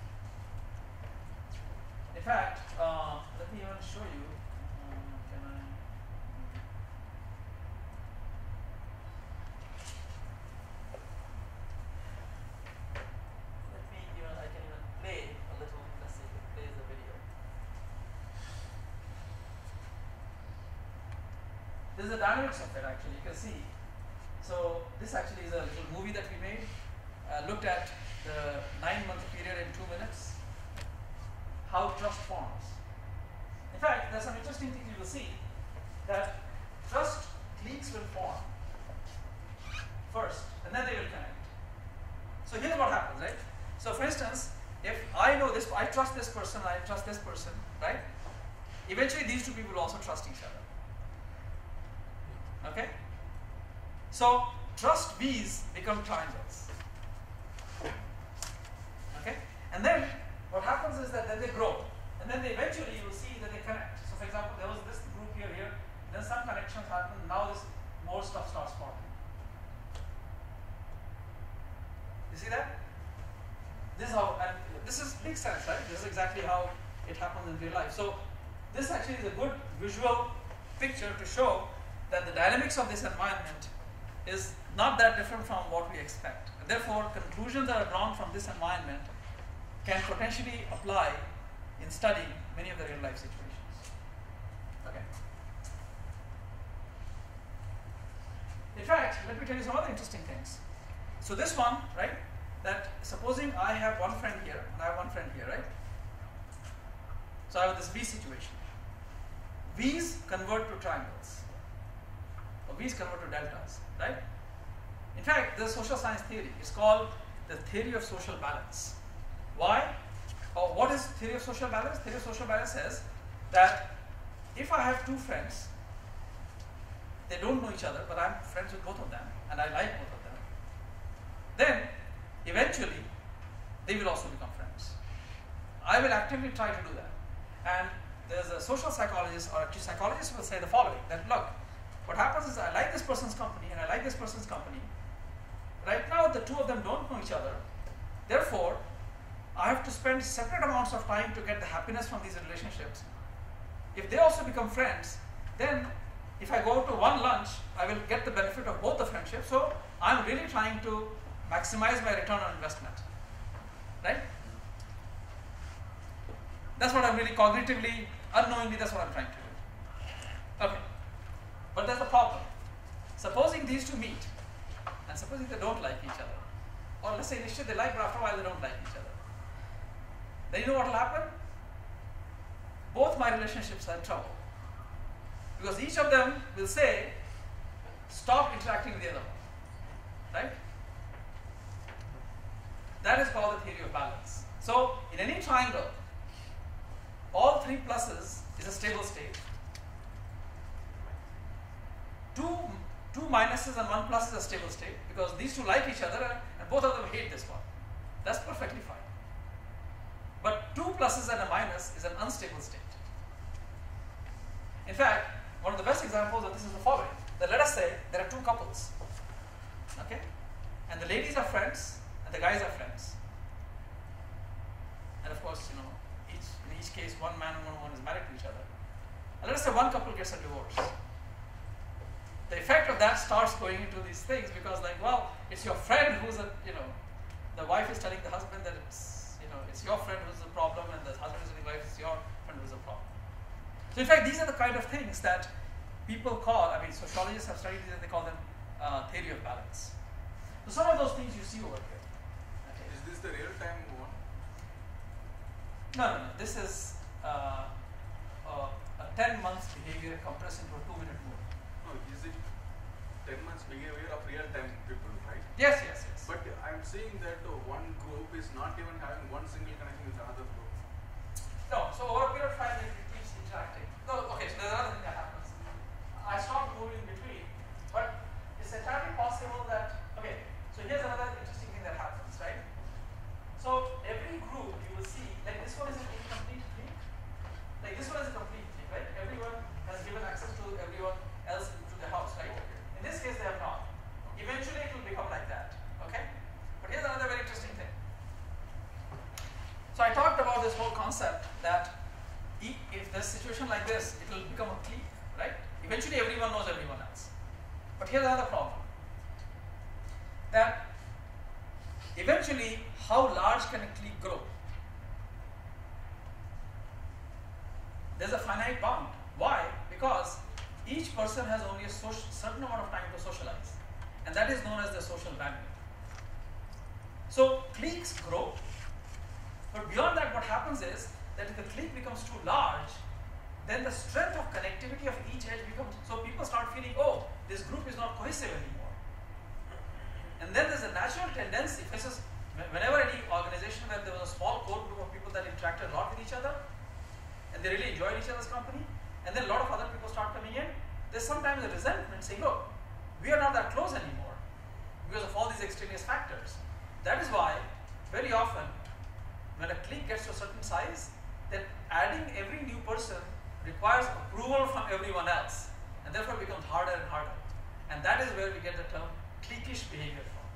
In fact, uh, let me even show you. Uh, can I? Let me even. I can even play a little. Let's see if it plays the video. This is the dynamics of it. Actually, you can see. So this actually is a little movie that we made. Uh, looked at the nine-month period in two minutes. How trust forms. In fact, there's some interesting things you will see, that trust cliques will form first, and then they will connect. So here's what happens, right? So for instance, if I know this, I trust this person, I trust this person, right? Eventually these two people will also trust each other. Okay? So trust V's become triangles. Okay? And then what happens is that then they grow, and then they eventually you will see that they connect. So for example, there was this group here, here, then some connections happen, now this more stuff starts forming. You see that? This is how, and this is makes sense, right? This is exactly how it happens in real life. So this actually is a good visual picture to show that the dynamics of this environment is not that different from what we expect. And therefore, conclusions that are drawn from this environment can potentially apply in studying many of the real life situations. Okay. In fact, let me tell you some other interesting things. So this one, right, that supposing I have one friend here and I have one friend here, right? So I have this V situation. V's convert to triangles, or V's convert to deltas, right? In fact, there's a social science theory. It's called the theory of social balance. Why? Or what is theory of social balance? Theory of social balance says that if I have two friends, they don't know each other, but I'm friends with both of them, and I like both of them, then eventually they will also become friends. I will actively try to do that. And there's a social psychologist, or actually psychologists will say the following, that look, what happens is I like this person's company and I like this person's company. Right now the two of them don't know each other. Therefore, I have to spend separate amounts of time to get the happiness from these relationships. If they also become friends, then if I go to one lunch, I will get the benefit of both the friendships. So I'm really trying to maximize my return on investment. Right? That's what I'm really cognitively, unknowingly, that's what I'm trying to do. Okay. But there's a problem. Supposing these two meet, and supposing they don't like each other, or let's say initially they like, but after a while they don't like each other, then you know what will happen? Both my relationships are in trouble. Because each of them will say, stop interacting with the other one. Right? That is called the theory of balance. So, in any triangle, all three pluses is a stable state. Two, two minuses and one plus is a stable state, because these two like each other and, and both of them hate this one. That's perfectly fine. But two pluses and a minus is an unstable state. In fact, one of the best examples of this is the following. That let us say there are two couples. Okay? And the ladies are friends and the guys are friends. And of course, you know, each, in each case, one man and one woman is married to each other. And let us say one couple gets a divorce. the effect of that starts going into these things because, like, well, it's your friend who's a, you know, the wife is telling the husband that it's, you know, it's your friend who's the problem, and the husband is telling the wife it's your friend who's the problem. So in fact, these are the kind of things that people call, I mean, sociologists have studied these and they call them uh, theory of balance. So some of those things you see over here. Okay. Is this the real-time one? No, no, no. This is uh, uh, a ten months behavior compressed into a two minute movie. No, is it ten months behavior of real-time people, right? Yes, yes, yes. But I'm seeing that uh, one group is not even having one single connection with another group. No, so over a period of time it keeps interacting. No, okay, so there's another thing that happens. I stopped moving in between, but it's entirely possible that, okay, so here's another interesting thing that happens, right? So every group you will see, like this one is an incomplete clique, like this one is a complete clique, right? Everyone has given access to everyone else into the house, right? In this case they have not. Eventually it will become like that, okay? But here's another very interesting thing. So I talked about this whole concept that if there's a situation like this, it will become a clique, right? Eventually everyone knows everyone else. But here's another problem. That eventually, how large can a clique grow? There's a finite bound. Why? Because each person has only a certain amount of time to socialize. And that is known as the social bandwidth. So cliques grow. But beyond that, what happens is that if the clique becomes too large, then the strength of connectivity of each edge becomes, so people start feeling, oh, this group is not cohesive anymore. And then there's a natural tendency, for instance, whenever any organization where there was a small core group of people that interacted a lot with each other, and they really enjoyed each other's company, and then a lot of other people start coming in, there's sometimes a resentment saying, look, we are not that close anymore because of all these extraneous factors. That is why, very often, when a clique gets to a certain size, then adding every new person requires approval from everyone else, and therefore it becomes harder and harder. And that is where we get the term cliquish behavior from.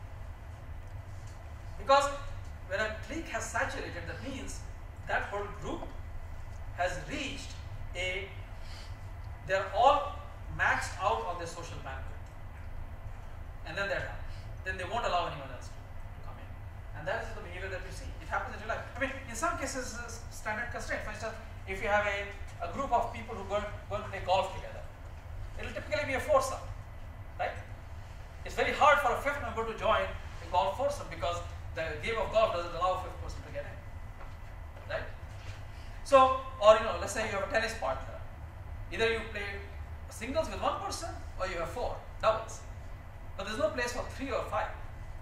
Because when a clique has saturated, that means that whole group has reached a, they're all maxed out of their social bandwidth. And then they're done. Then they won't allow anyone else to, to come in. And that is the behavior that we see. It happens in real life. I mean, in some cases, uh, standard constraint. For instance, if you have a, a group of people who go, go and play golf together, it will typically be a foursome, right? It's very hard for a fifth member to join a golf foursome because the game of golf doesn't allow a fifth person to get in, right? So, or you know, let's say you have a tennis partner. Either you play singles with one person or you have four, doubles. But there's no place for three or five.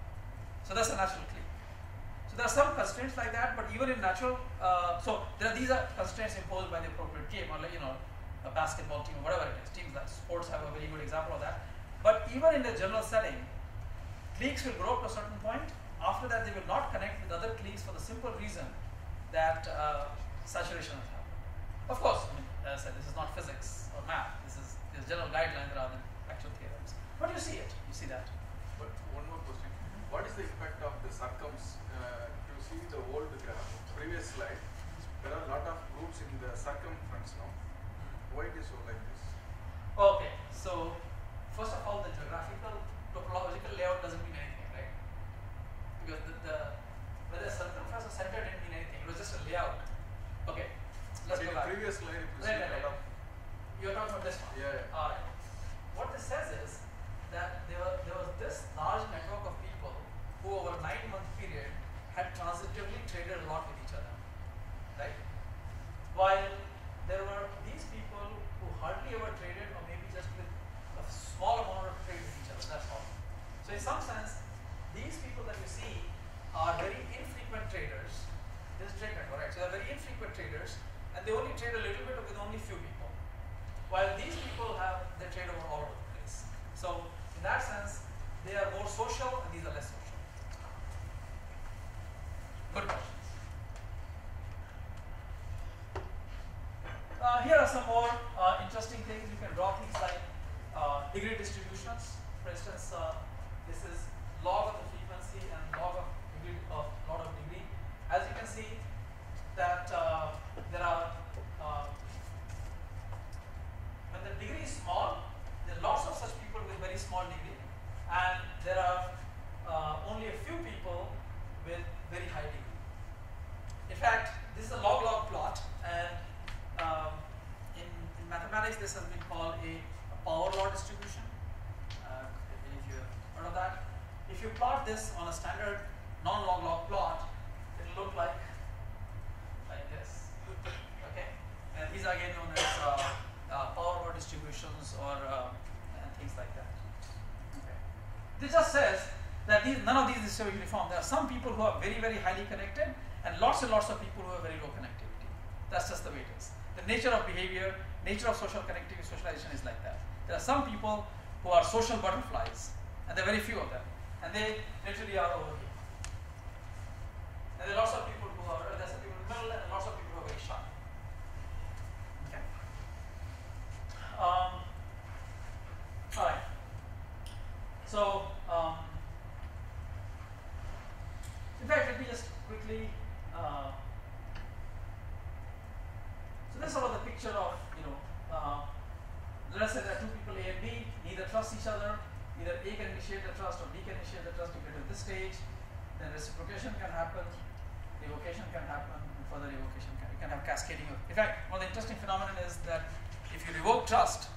So that's a natural clique. So there are some constraints like that, but even in natural, uh, so there are, these are constraints imposed by the appropriate game, or like, you know, a basketball team or whatever it is. Teams like sports have a very good example of that. But even in the general setting, cliques will grow up to a certain point. After that, they will not connect with other cliques for the simple reason that uh, saturation has happened. Of course, I mean, as I said, this is not physics or math. This is, this is general guidelines rather than actual theorems. But you see it. You see that. But one more question. What is the impact of the circums? Uh, if you see the old graph, previous slide, there are a lot of groups in the circumference now. Why it is so like this? Okay, so first of all, the geographical topological layout doesn't mean anything, right? Because the, the whether circumference or center didn't mean anything. It was just a layout. Okay, let's But go in back. the previous slide, if you Right, see right, a lot right. of You're talking about this one. yeah, yeah. All right. What this says is that there, were, there was this large network of people who over a nine month period had transitively traded a lot with each other, right? While there were these people who hardly ever traded or maybe just with a small amount of trade with each other, that's all. So in some sense, these people that you see are very infrequent traders. This is trade network, right? So they're very infrequent traders and they only trade a little bit with only few people. While these people have, they trade over all over the place. So in that sense, they are more social and these are less social. Good questions. Uh, here are some more uh, interesting things. You can draw things like uh, degree distributions. For instance, uh, this is log of the frequency and log of degree of log of degree. As you can see, that uh, there are uh, when the degree is small, there are lots of such people who small degree, and there are uh, only a few people with very high degree. In fact, this is a log-log plot, and um, in, in mathematics this has been called a, a power law distribution. Uh, if you have heard of that. If you plot this on a standard non-log-log plot, it will look like like this. Okay, and these are again known as uh, uh, power law distributions or uh, and things like that. Okay, this just says that these, none of these is so uniform. There are some people who are very very highly connected, and lots and lots of people who have very low connectivity. That's just the way it is. The nature of behavior, nature of social connectivity, socialization is like that. There are some people who are social butterflies, and there are very few of them, and they literally are over here. And there are lots of people who are, there's some people in the middle, and lots of people who are very shy. Okay. Um, all right. So, um, in fact, let me just quickly. Uh, so this is sort of the picture of, you know, uh, let us say there are two people A and B, neither trust each other. Either A can initiate the trust or B can initiate the trust to get to this stage. Then reciprocation can happen, revocation can happen, and further revocation can, you can have cascading of. In fact, one of the interesting phenomenon is that if you revoke trust,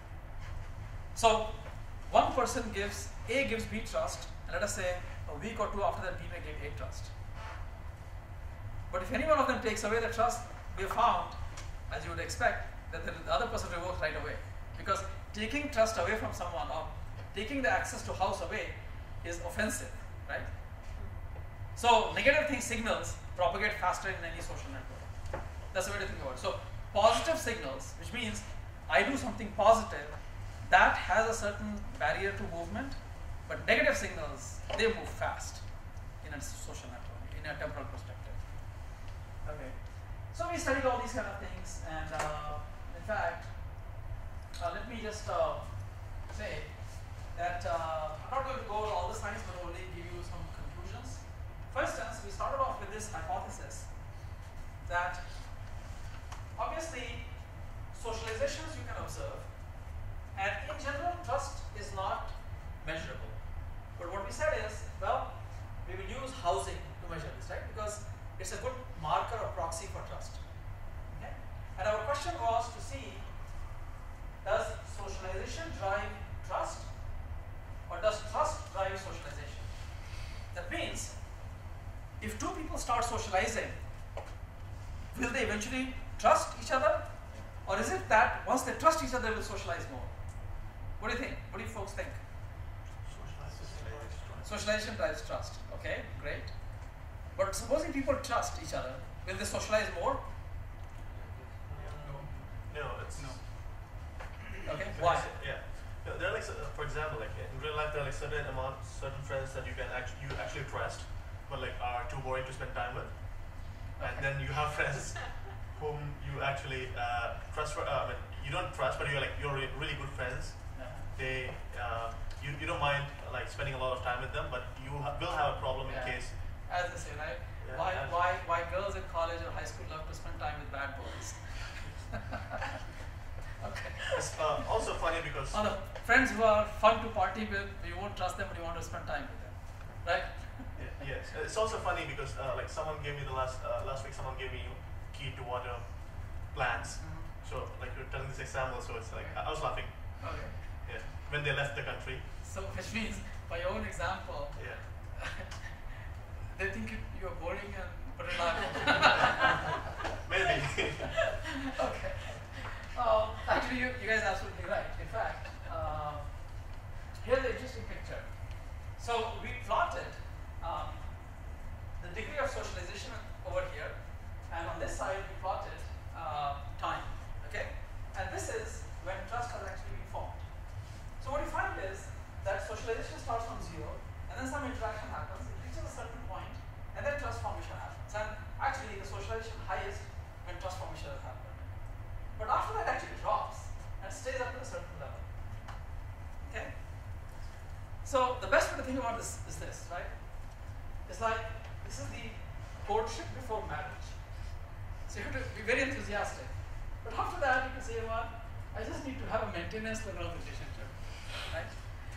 so one person gives, A gives B trust, and let us say a week or two after that B may give A trust. But if any one of them takes away the trust, we have found, as you would expect, that the, the other person revokes right away. Because taking trust away from someone or taking the access to house away is offensive, right? So negative thing signals propagate faster in any social network. That's the way to think about it. So positive signals, which means I do something positive, that has a certain barrier to movement, but negative signals, they move fast in a social network, in a temporal perspective. Okay. So we studied all these kind of things, and uh, in fact, uh, let me just uh, say that uh, I'm not going to go over all the slides, but only give you some conclusions. For instance, we started off with this hypothesis that obviously socializations you can observe, and in general trust is not measurable. But what we said is, well, we will use housing to measure this, right? Because it's a good marker or proxy for trust. Okay? And our question was to see, does socialization drive trust? Or does trust drive socialization? That means, if two people start socializing, will they eventually trust each other? Or is it that once they trust each other, they will socialize more? What do you think? What do you folks think? Socialization drives trust. Okay, great. But supposing people trust each other, will they socialize more? No, it's No. Okay, why? Yeah. No, there are like, uh, for example, like in real life, there are like certain amount, certain friends that you can actually you actually trust, but like are too boring to spend time with. And Okay. then you have friends whom you actually uh, trust. For, uh, I mean, you don't trust, but you're like you're re really good friends. Uh-huh. They uh, you you don't mind uh, like spending a lot of time with them, but you ha will have a problem Yeah. in case. As they say, right? Yeah, why, and- why, why girls in college or high school love to spend time with bad boys? Okay. It's uh, also funny because. Or the friends who are fun to party with, you won't trust them, but you want to spend time with them, right? Yeah, yes, it's also funny because uh, like someone gave me the last uh, last week. Someone gave me key to water plants. Mhm. So like you're telling this example, so it's like I, I was laughing. Okay. Yeah, when they left the country. So, which means, by your own example, Yeah. they think you, you're boring and unreliable. Maybe. Okay. Um, actually, you, you guys are absolutely right. In fact, uh, here's the interesting picture. So we plotted um, the degree of socialization over here, and on this side we plotted uh, time. Okay, and this is when trust has actually been formed. So what you find is that socialization starts from zero, and then some interaction happens. It reaches a certain point, and then trust formation happens. And actually, the socialization highest when trust formation has happened. But after that actually drops and stays up to a certain level. Okay? So the best way to think about this is this, right? It's like, this is the courtship before marriage. So you have to be very enthusiastic. But after that, you can say, well, I just need to have a maintenance level of relationship, right?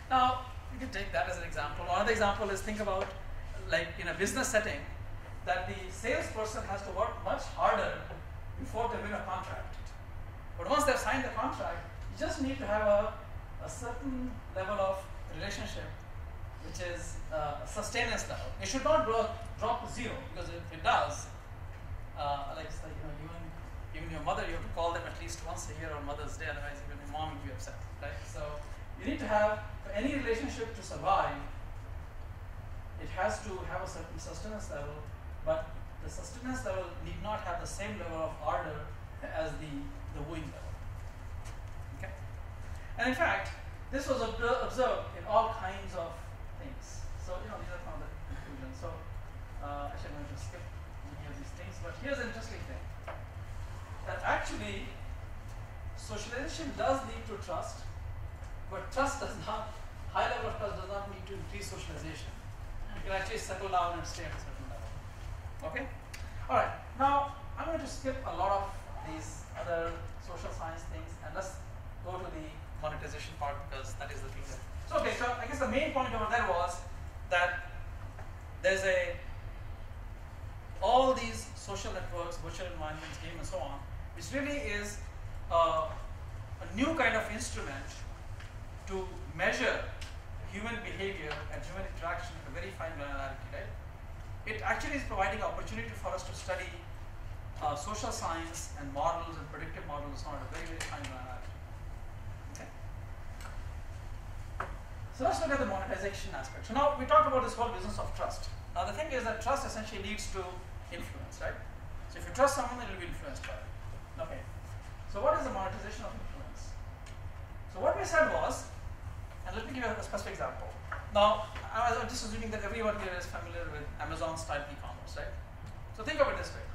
Now, you can take that as an example. Another example is think about, like in a business setting, that the salesperson has to work much harder before they win a contract. But once they've signed the contract, you just need to have a, a certain level of relationship, which is uh, a sustenance level. It should not drop, drop to zero, because if it does, uh, like, like you know, even even your mother, you have to call them at least once a year on Mother's Day, otherwise even your mom will be upset, right? So you need to have, for any relationship to survive, it has to have a certain sustenance level, but the sustenance level need not have the same level of ardor as the, the wooing level. Okay? And in fact, this was ob observed in all kinds of things. So, you know, these are some of the conclusions. So, uh, actually, I'm going to skip many of these things, but here's an interesting thing. That actually, socialization does lead to trust, but trust does not, high level of trust does not need to increase socialization. You can actually settle down and stay at a certain level. Okay? Alright, now I'm going to skip a lot of these other social science things and let's go to the monetization part, because that is the thing that. So, okay, so I guess the main point over there was that there's a, all these social networks, virtual environments, game and so on, which really is uh, a new kind of instrument to measure human behavior and human interaction at a very fine granularity, right? It actually is providing opportunity for us to study uh, social science and models and predictive models on a very, very fine granularity. Okay. So let's look at the monetization aspect. So now we talked about this whole business of trust. Now the thing is that trust essentially leads to influence, right? So if you trust someone, then you'll be influenced by it. Okay. So what is the monetization of influence? So what we said was, and let me give you a specific example. Now, I was just assuming that everyone here is familiar with Amazon style e-commerce, right? So think of it this way.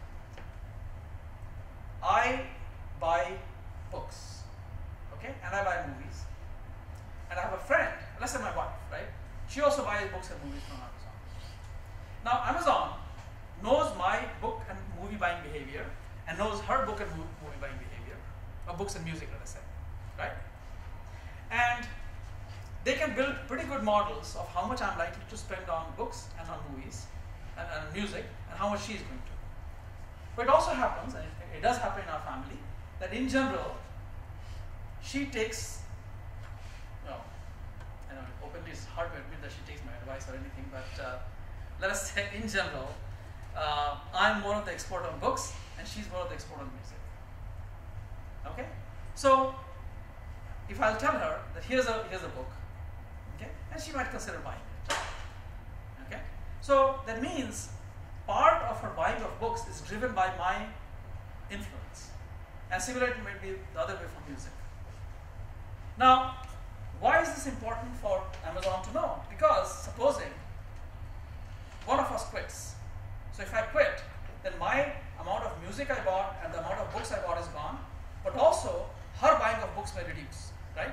I buy books, okay? And I buy movies. And I have a friend, let's say my wife, right? She also buys books and movies from Amazon. Now, Amazon knows my book and movie buying behavior and knows her book and movie buying behavior, or books and music, let us say, right? And they can build pretty good models of how much I'm likely to spend on books and on movies and, and music, and how much she's going to. But it also happens, and it, it does happen in our family, that in general, she takes, you know, I know openly it's hard to admit that she takes my advice or anything, but uh, let us say in general, uh, I'm more of the expert on books, and she's more of the expert on music. Okay? So, if I'll tell her that here's a, here's a book, okay, and she might consider buying it. Okay? So that means part of her buying of books is driven by my influence. And similarly, it might be the other way for music. Now, why is this important for Amazon to know? Because supposing one of us quits. So if I quit, then my amount of music I bought and the amount of books I bought is gone, but also her buying of books may reduce, right?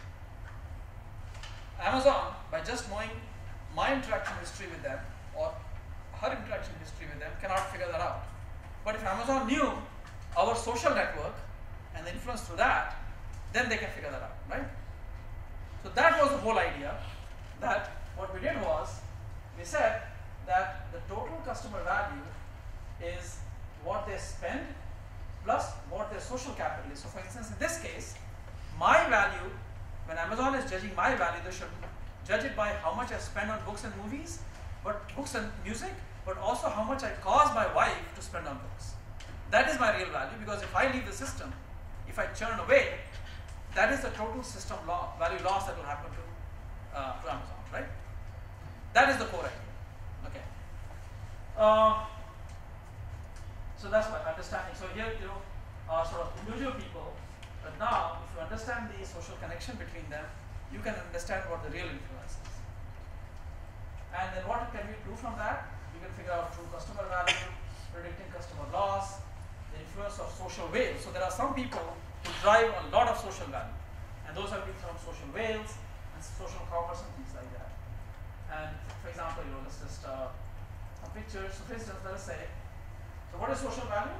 Amazon, by just knowing my interaction history with them or her interaction history with them, cannot figure that out. But if Amazon knew our social network and the influence through that, then they can figure that out, right? So that was the whole idea, that what we did was, we said that the total customer value is what they spend plus what their social capital is. So for instance, in this case, my value, when Amazon is judging my value, they should judge it by how much I spend on books and movies, but books and music, but also how much I cause my wife to spend on books. That is my real value, because if I leave the system, if I churn away, that is the total system law, value loss that will happen to, uh, to Amazon, right? That is the core idea. Okay. Uh, so that's my understanding. So here, you know, uh, sort of individual people, but now if you understand the social connection between them, you can understand what the real influence is. And then what can we do from that? You can figure out true customer value, predicting customer loss, the influence of social whales. So there are some people who drive a lot of social value, and those have been some social whales and social commerce and things like that. And for example, you know, let's just uh, a picture. So for instance, let us say, so what is social value?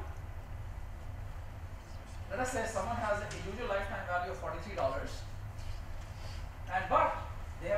Let us say someone has a usual lifetime value of forty-three dollars, and but they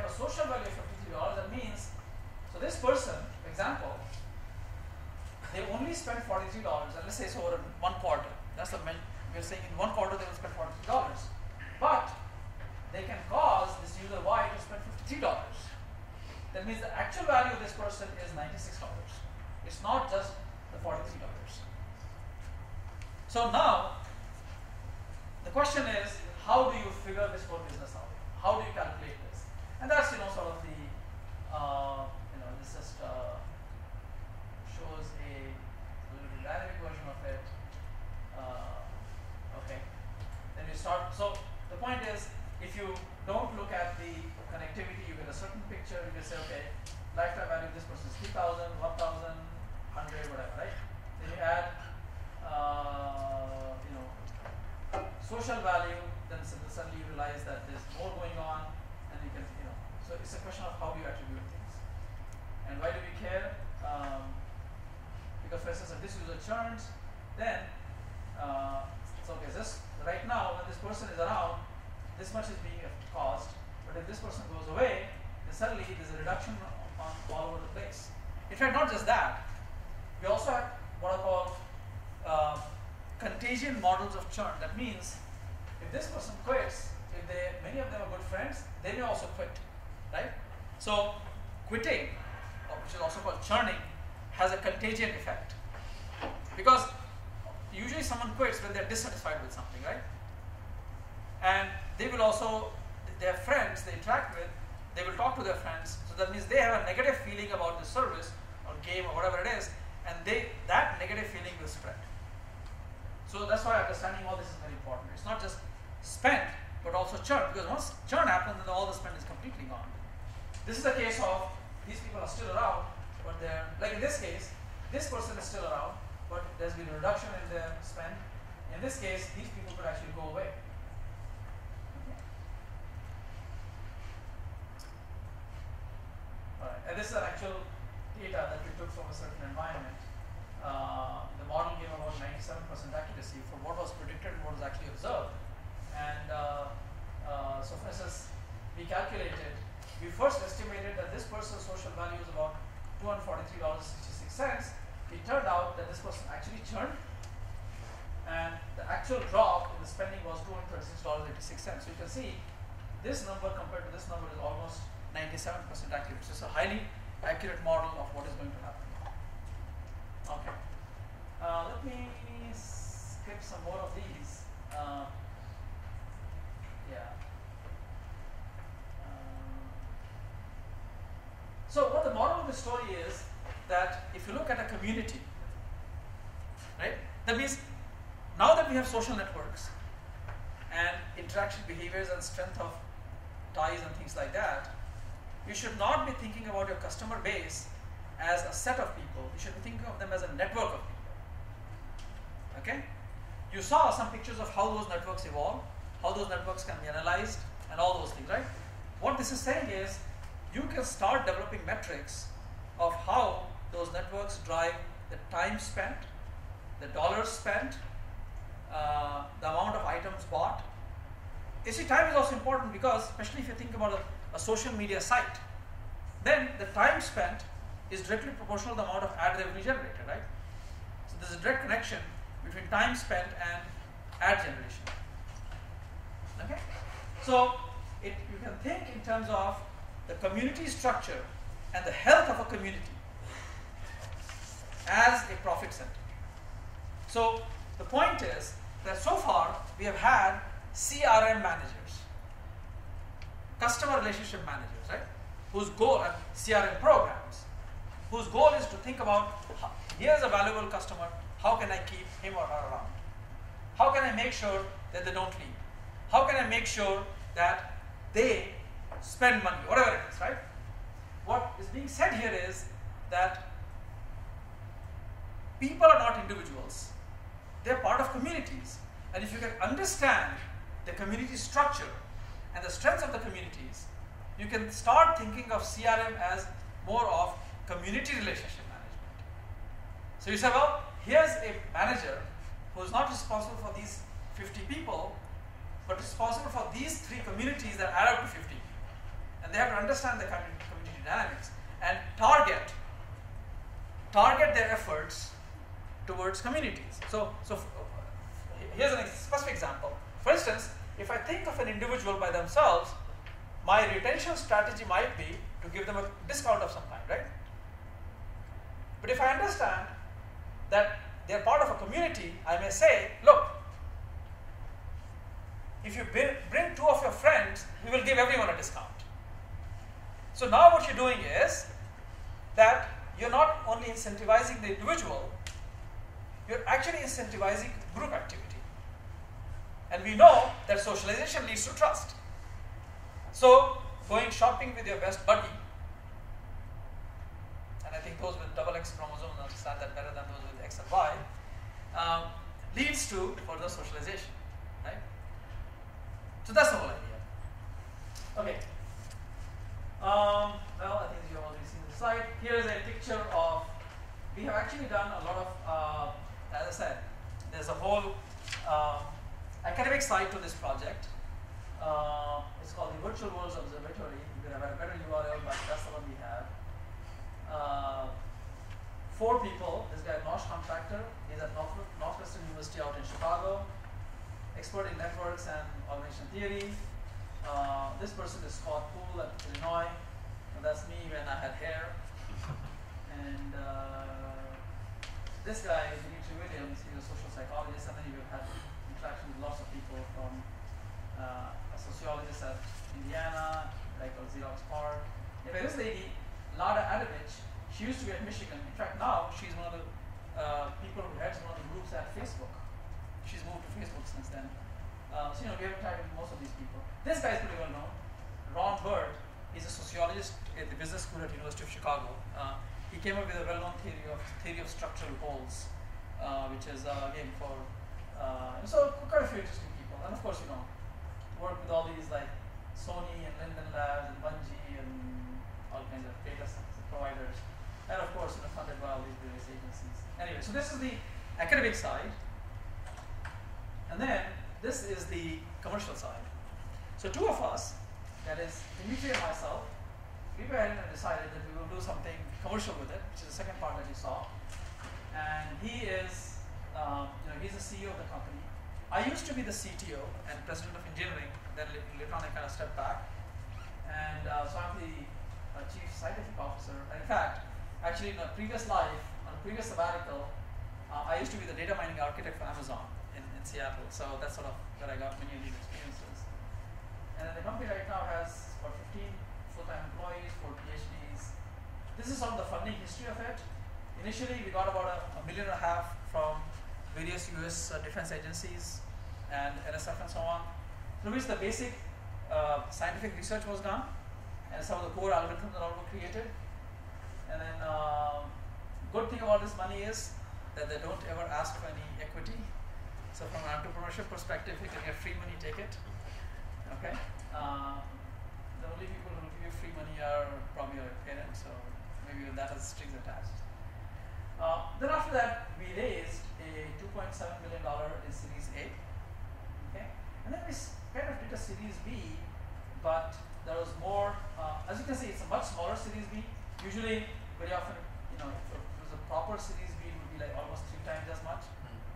forty-three dollars, and let's say it's over one quarter. That's the men we're saying in one quarter they will spend forty-three dollars. But they can cause this user Y to spend fifty-three dollars. That means the actual value of this person is ninety-six dollars. It's not just the forty-three dollars. So now, the question is, how do you figure this whole business out? How do you calculate this? And that's, you know, sort of the, uh, you know, this just uh, shows a, a little bit dynamic version of it. Uh, okay. Then you start, so the point is, if you don't look at the connectivity, you get a certain picture, you can say, okay, lifetime value of this person is three thousand, one thousand, one hundred, whatever, right? Then you add, uh, you know, social value, then suddenly you realize that there's more going on, and you can, you know, so it's a question of how do you attribute things. And why do we care? Um, because for instance, if this user churns, then, uh, so okay, this, right now, when this person is around, this much is being caused, but if this person goes away, then suddenly there's a reduction on, on all over the place. In fact, not just that, we also have what are called uh, contagion models of churn. That means if this person quits, if they many of them are good friends, they may also quit, right? So quitting, or which is also called churning, has a contagion effect, because usually someone quits when they're dissatisfied with something, right? And they will also, their friends they interact with, they will talk to their friends. So that means they have a negative feeling about the service or game or whatever it is, and they that negative feeling will spread. So that's why understanding all this is very important. It's not just spend, but also churn, because once churn happens, then all the spend is completely gone. This is a case of these people are still around, but they're, like in this case, this person is still around, but there's been a reduction in their spend. In this case, these people could actually go away. Alright, and this is an actual data that we took from a certain environment. Uh, the model gave about ninety-seven percent accuracy for what was predicted and what was actually observed. And uh, uh, so for instance, we calculated, we first estimated that this person's social value is about two hundred forty-three dollars and sixty-six cents. It turned out that this person actually churned, and the actual drop in the spending was two hundred thirty-six dollars and eighty-six cents. So you can see this number compared to this number is almost ninety-seven percent accurate. So it's a highly accurate model of what is going to happen. Okay. Uh, let me skip some more of these. Uh, yeah. Uh, so what the moral of the story is that if you look at a community, right? That means now that we have social networks and interaction behaviors and strength of ties and things like that, you should not be thinking about your customer base as a set of people. You should be thinking of them as a network of people. Okay? You saw some pictures of how those networks evolve, how those networks can be analyzed, and all those things, right? What this is saying is, you can start developing metrics of how those networks drive the time spent, the dollars spent, uh, the amount of items bought. You see, time is also important because, especially if you think about a, a social media site, then the time spent is directly proportional to the amount of ad revenue generated, right? So there's a direct connection between time spent and ad generation. Okay? So it, you can think in terms of the community structure and the health of a community as a profit center. So the point is that so far we have had C R M managers, customer relationship managers, right? Whose goal, and C R M programs, whose goal is to think about, here's a valuable customer, how can I keep him or her around? How can I make sure that they don't leave? How can I make sure that they spend money, whatever it is, right? What is being said here is that people are not individuals. They're part of communities. And if you can understand the community structure and the strengths of the communities, you can start thinking of C R M as more of community relationship management. So you say, well, here's a manager who is not responsible for these fifty people, but responsible for these three communities that add up to fifty. And they have to understand the community dynamics and target, target their efforts towards communities. So, so f- here's a specific example. For instance, if I think of an individual by themselves, my retention strategy might be to give them a discount of some kind, right? But if I understand that they're part of a community, I may say, look, if you bring, bring two of your friends, we will give everyone a discount. So now what you're doing is that you're not only incentivizing the individual, you're actually incentivizing group activity. And we know that socialization leads to trust. So going shopping with your best buddy, and I think those with double X chromosomes understand that better than those with X and Y, um, leads to further socialization, right? So that's the whole idea. Okay. Um, well, I think you've already seen the slide. Here's a picture of, we have actually done a lot of, uh, as I said, there's a whole um, academic side to this project. Uh, it's called the Virtual Worlds Observatory. We have a better U R L, but that's the one we have. Uh, four people. This guy, Nosh Contractor, he's at North, Northwestern University out in Chicago. Expert in networks and organization theory. Uh, this person is Scott Poole at Illinois. And that's me when I had hair. And uh, this guy, Dimitri Williams, he's a social psychologist, and then you've had interaction with lots of people from uh, a sociologist at Indiana, like at Xerox Park. Anyway, this lady, Lada Adovich, she used to be at Michigan. In fact, now she's one of the uh, people who heads one of the groups at Facebook. She's moved to Facebook since then. Uh, so, you know, we have tried with most of these people. This guy is pretty well known. Ron Bird is a sociologist at the business school at the University of Chicago. Uh, he came up with a well-known theory of theory of structural holes, uh, which is uh, again for uh, so quite a few interesting people. And of course, you know, work with all these like Sony and Linden Labs and Bungie and all kinds of data providers, and of course, you know, funded by all these various agencies. Anyway, so this is the academic side. And then this is the commercial side. So two of us, that is Dimitri and myself, we went ahead and decided that we will do something commercial with it, which is the second part that you saw. And he is, um, you know, he's the C E O of the company. I used to be the C T O and president of engineering, then later on I kind of stepped back. And uh, so I'm the uh, chief scientific officer. And in fact, actually in a previous life, on a previous sabbatical, uh, I used to be the data mining architect for Amazon. Seattle, so that's sort of where I got many of these experiences. And then the company right now has about fifteen full-time employees, four PhDs. This is sort of the funding history of it. Initially, we got about a, a million and a half from various U S uh, defense agencies and N S F and so on, through which the basic uh, scientific research was done, and some of the core algorithms are all created. And then, uh, good thing about this money is that they don't ever ask for any equity. So from an entrepreneurship perspective, you can get free money, take it. Okay. Um, the only people who give you free money are probably your parents, so maybe that has strings attached. Uh, then after that, we raised a two point seven million dollars in Series A. Okay. And then we kind of did a Series B, but there was more. Uh, as you can see, it's a much smaller Series B. Usually, very often, you know, if it was a proper Series B, it would be like almost three times as much.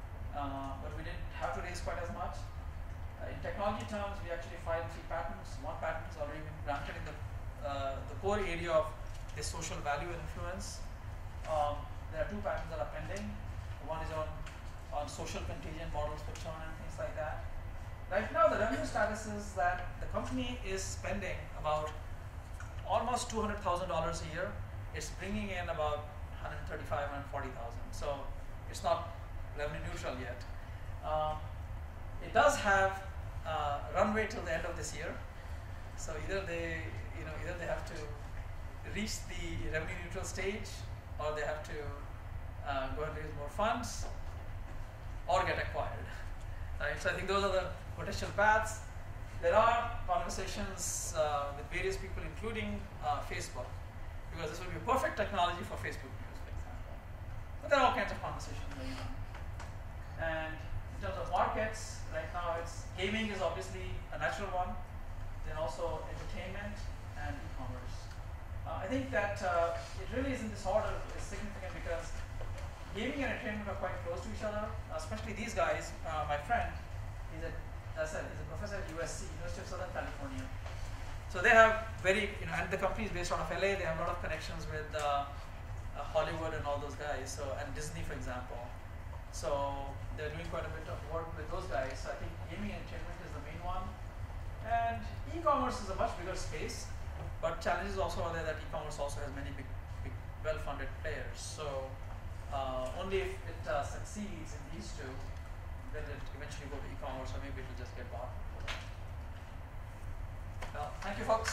Uh, but we didn't have to raise quite as much. Uh, in technology terms, we actually filed three patents. One patent has already been granted in the, uh, the core area of the social value and influence. Um, there are two patents that are pending. One is on, on social contagion models for churn and things like that. Right now, the revenue status is that the company is spending about almost two hundred thousand dollars a year. It's bringing in about one hundred thirty-five, one hundred forty thousand. So it's not revenue neutral yet. Um, it does have uh, runway till the end of this year. So either they, you know, either they have to reach the revenue neutral stage, or they have to uh, go and raise more funds, or get acquired. Right. So I think those are the potential paths. There are conversations uh, with various people, including uh, Facebook, because this will be a perfect technology for Facebook use, for example. But there are all kinds of conversations going on. And in terms of markets, right now it's gaming is obviously a natural one, then also entertainment and e-commerce. Uh, I think that uh, it really is in this order is significant because gaming and entertainment are quite close to each other, especially these guys. Uh, my friend, he's a, as I said, he's a professor at U S C, University of Southern California. So they have very, you know, and the company is based out of L A. They have a lot of connections with uh, uh, Hollywood and all those guys. So and Disney, for example. So they're doing quite a bit of work with those guys. So I think gaming and entertainment is the main one. And e-commerce is a much bigger space, but challenges also are there that e-commerce also has many big, big well-funded players. So uh, only if it uh, succeeds in these two, then it eventually go to e-commerce, or maybe it will just get bought. Well, thank you, folks.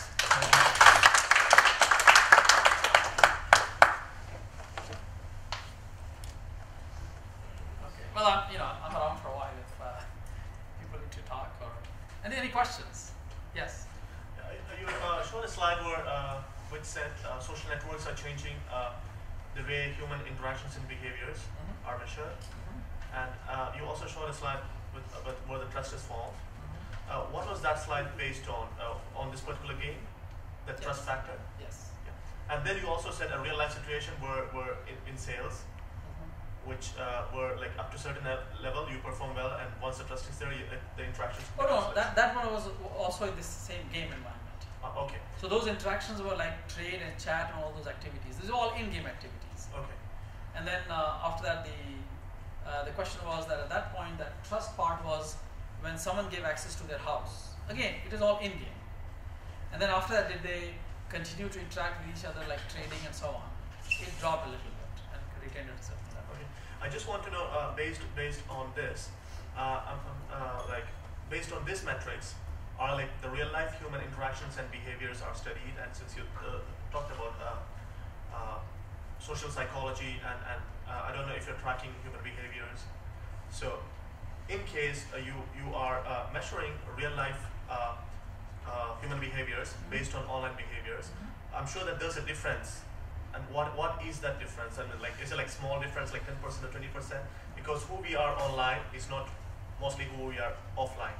Okay. Well, I'm, you know, I'm around for a while if uh, people need to talk or any any questions. Yes. Uh, you uh, showed a slide where uh, which said uh, social networks are changing uh, the way human interactions and behaviors mm-hmm. are measured, mm-hmm. and uh, you also showed a slide with, uh, with where the trust is formed. Uh, what was that slide based on? Uh, on this particular game, the yes. trust factor? Yes. Yeah. And then you also said a real life situation where, where in, in sales, mm-hmm. which uh, were like up to a certain level, you perform well, and once the trust is there, you, uh, the interactions. Oh no, that, that one was also in this same game environment. Uh, okay. So those interactions were like trade and chat and all those activities. These are all in-game activities. Okay. And then uh, after that, the uh, the question was that at that point, that trust part was when someone gave access to their house. Again, it is all in-game. And then after that, did they continue to interact with each other like trading and so on? It dropped a little bit and retained at a certain level. Okay. I just want to know, uh, based based on this, uh, um, uh, like based on this metrics, are like the real life human interactions and behaviors are studied? And since you uh, talked about uh, uh, social psychology, and and uh, I don't know if you're tracking human behaviors, so. In case uh, you you are uh, measuring real life uh, uh, human behaviors mm-hmm. based on online behaviors, mm-hmm. I'm sure that there's a difference. And what what is that difference? I mean, like, is it like small difference, like ten percent or twenty percent? Because who we are online is not mostly who we are offline.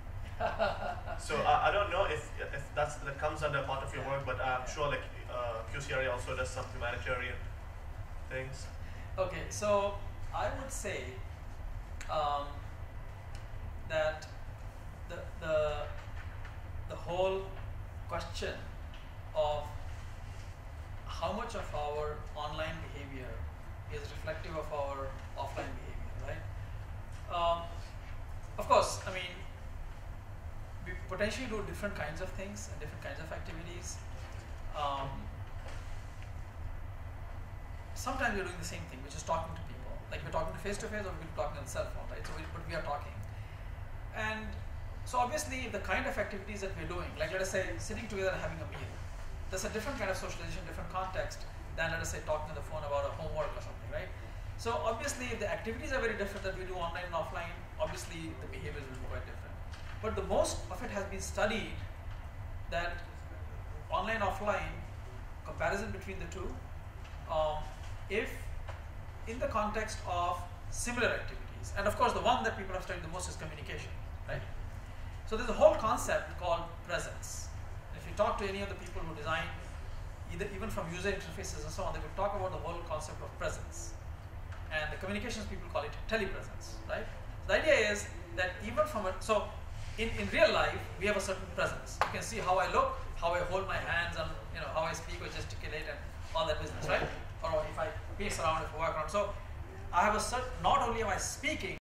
So uh, I don't know if if that's that comes under part of your work, but I'm sure like uh, Q C R A also does some humanitarian things. Okay, so I would say. Um, that the, the, the whole question of how much of our online behavior is reflective of our offline behavior, right? Um, of course, I mean, we potentially do different kinds of things and different kinds of activities. Um, sometimes we're doing the same thing, which is talking to people. Like we're talking face-to-face, or we're talking on the cell phone, right? So we, but we are talking. And so obviously the kind of activities that we're doing, like let us say sitting together and having a meal, that's a different kind of socialization, different context than let us say talking on the phone about a homework or something, right? So obviously if the activities are very different that we do online and offline, obviously the behaviors will be quite different. But the most of it has been studied that online, offline, comparison between the two, um, if in the context of similar activities, and of course the one that people have studied the most is communication, right? So there's a whole concept called presence. If you talk to any of the people who design, either even from user interfaces and so on, they will talk about the whole concept of presence. And the communications people call it telepresence, right? The idea is that even from a, so in, in real life, we have a certain presence. You can see how I look, how I hold my hands, and you know how I speak or gesticulate and all that business, right? Or if I pace around, if I walk around. So I have a certain, not only am I speaking,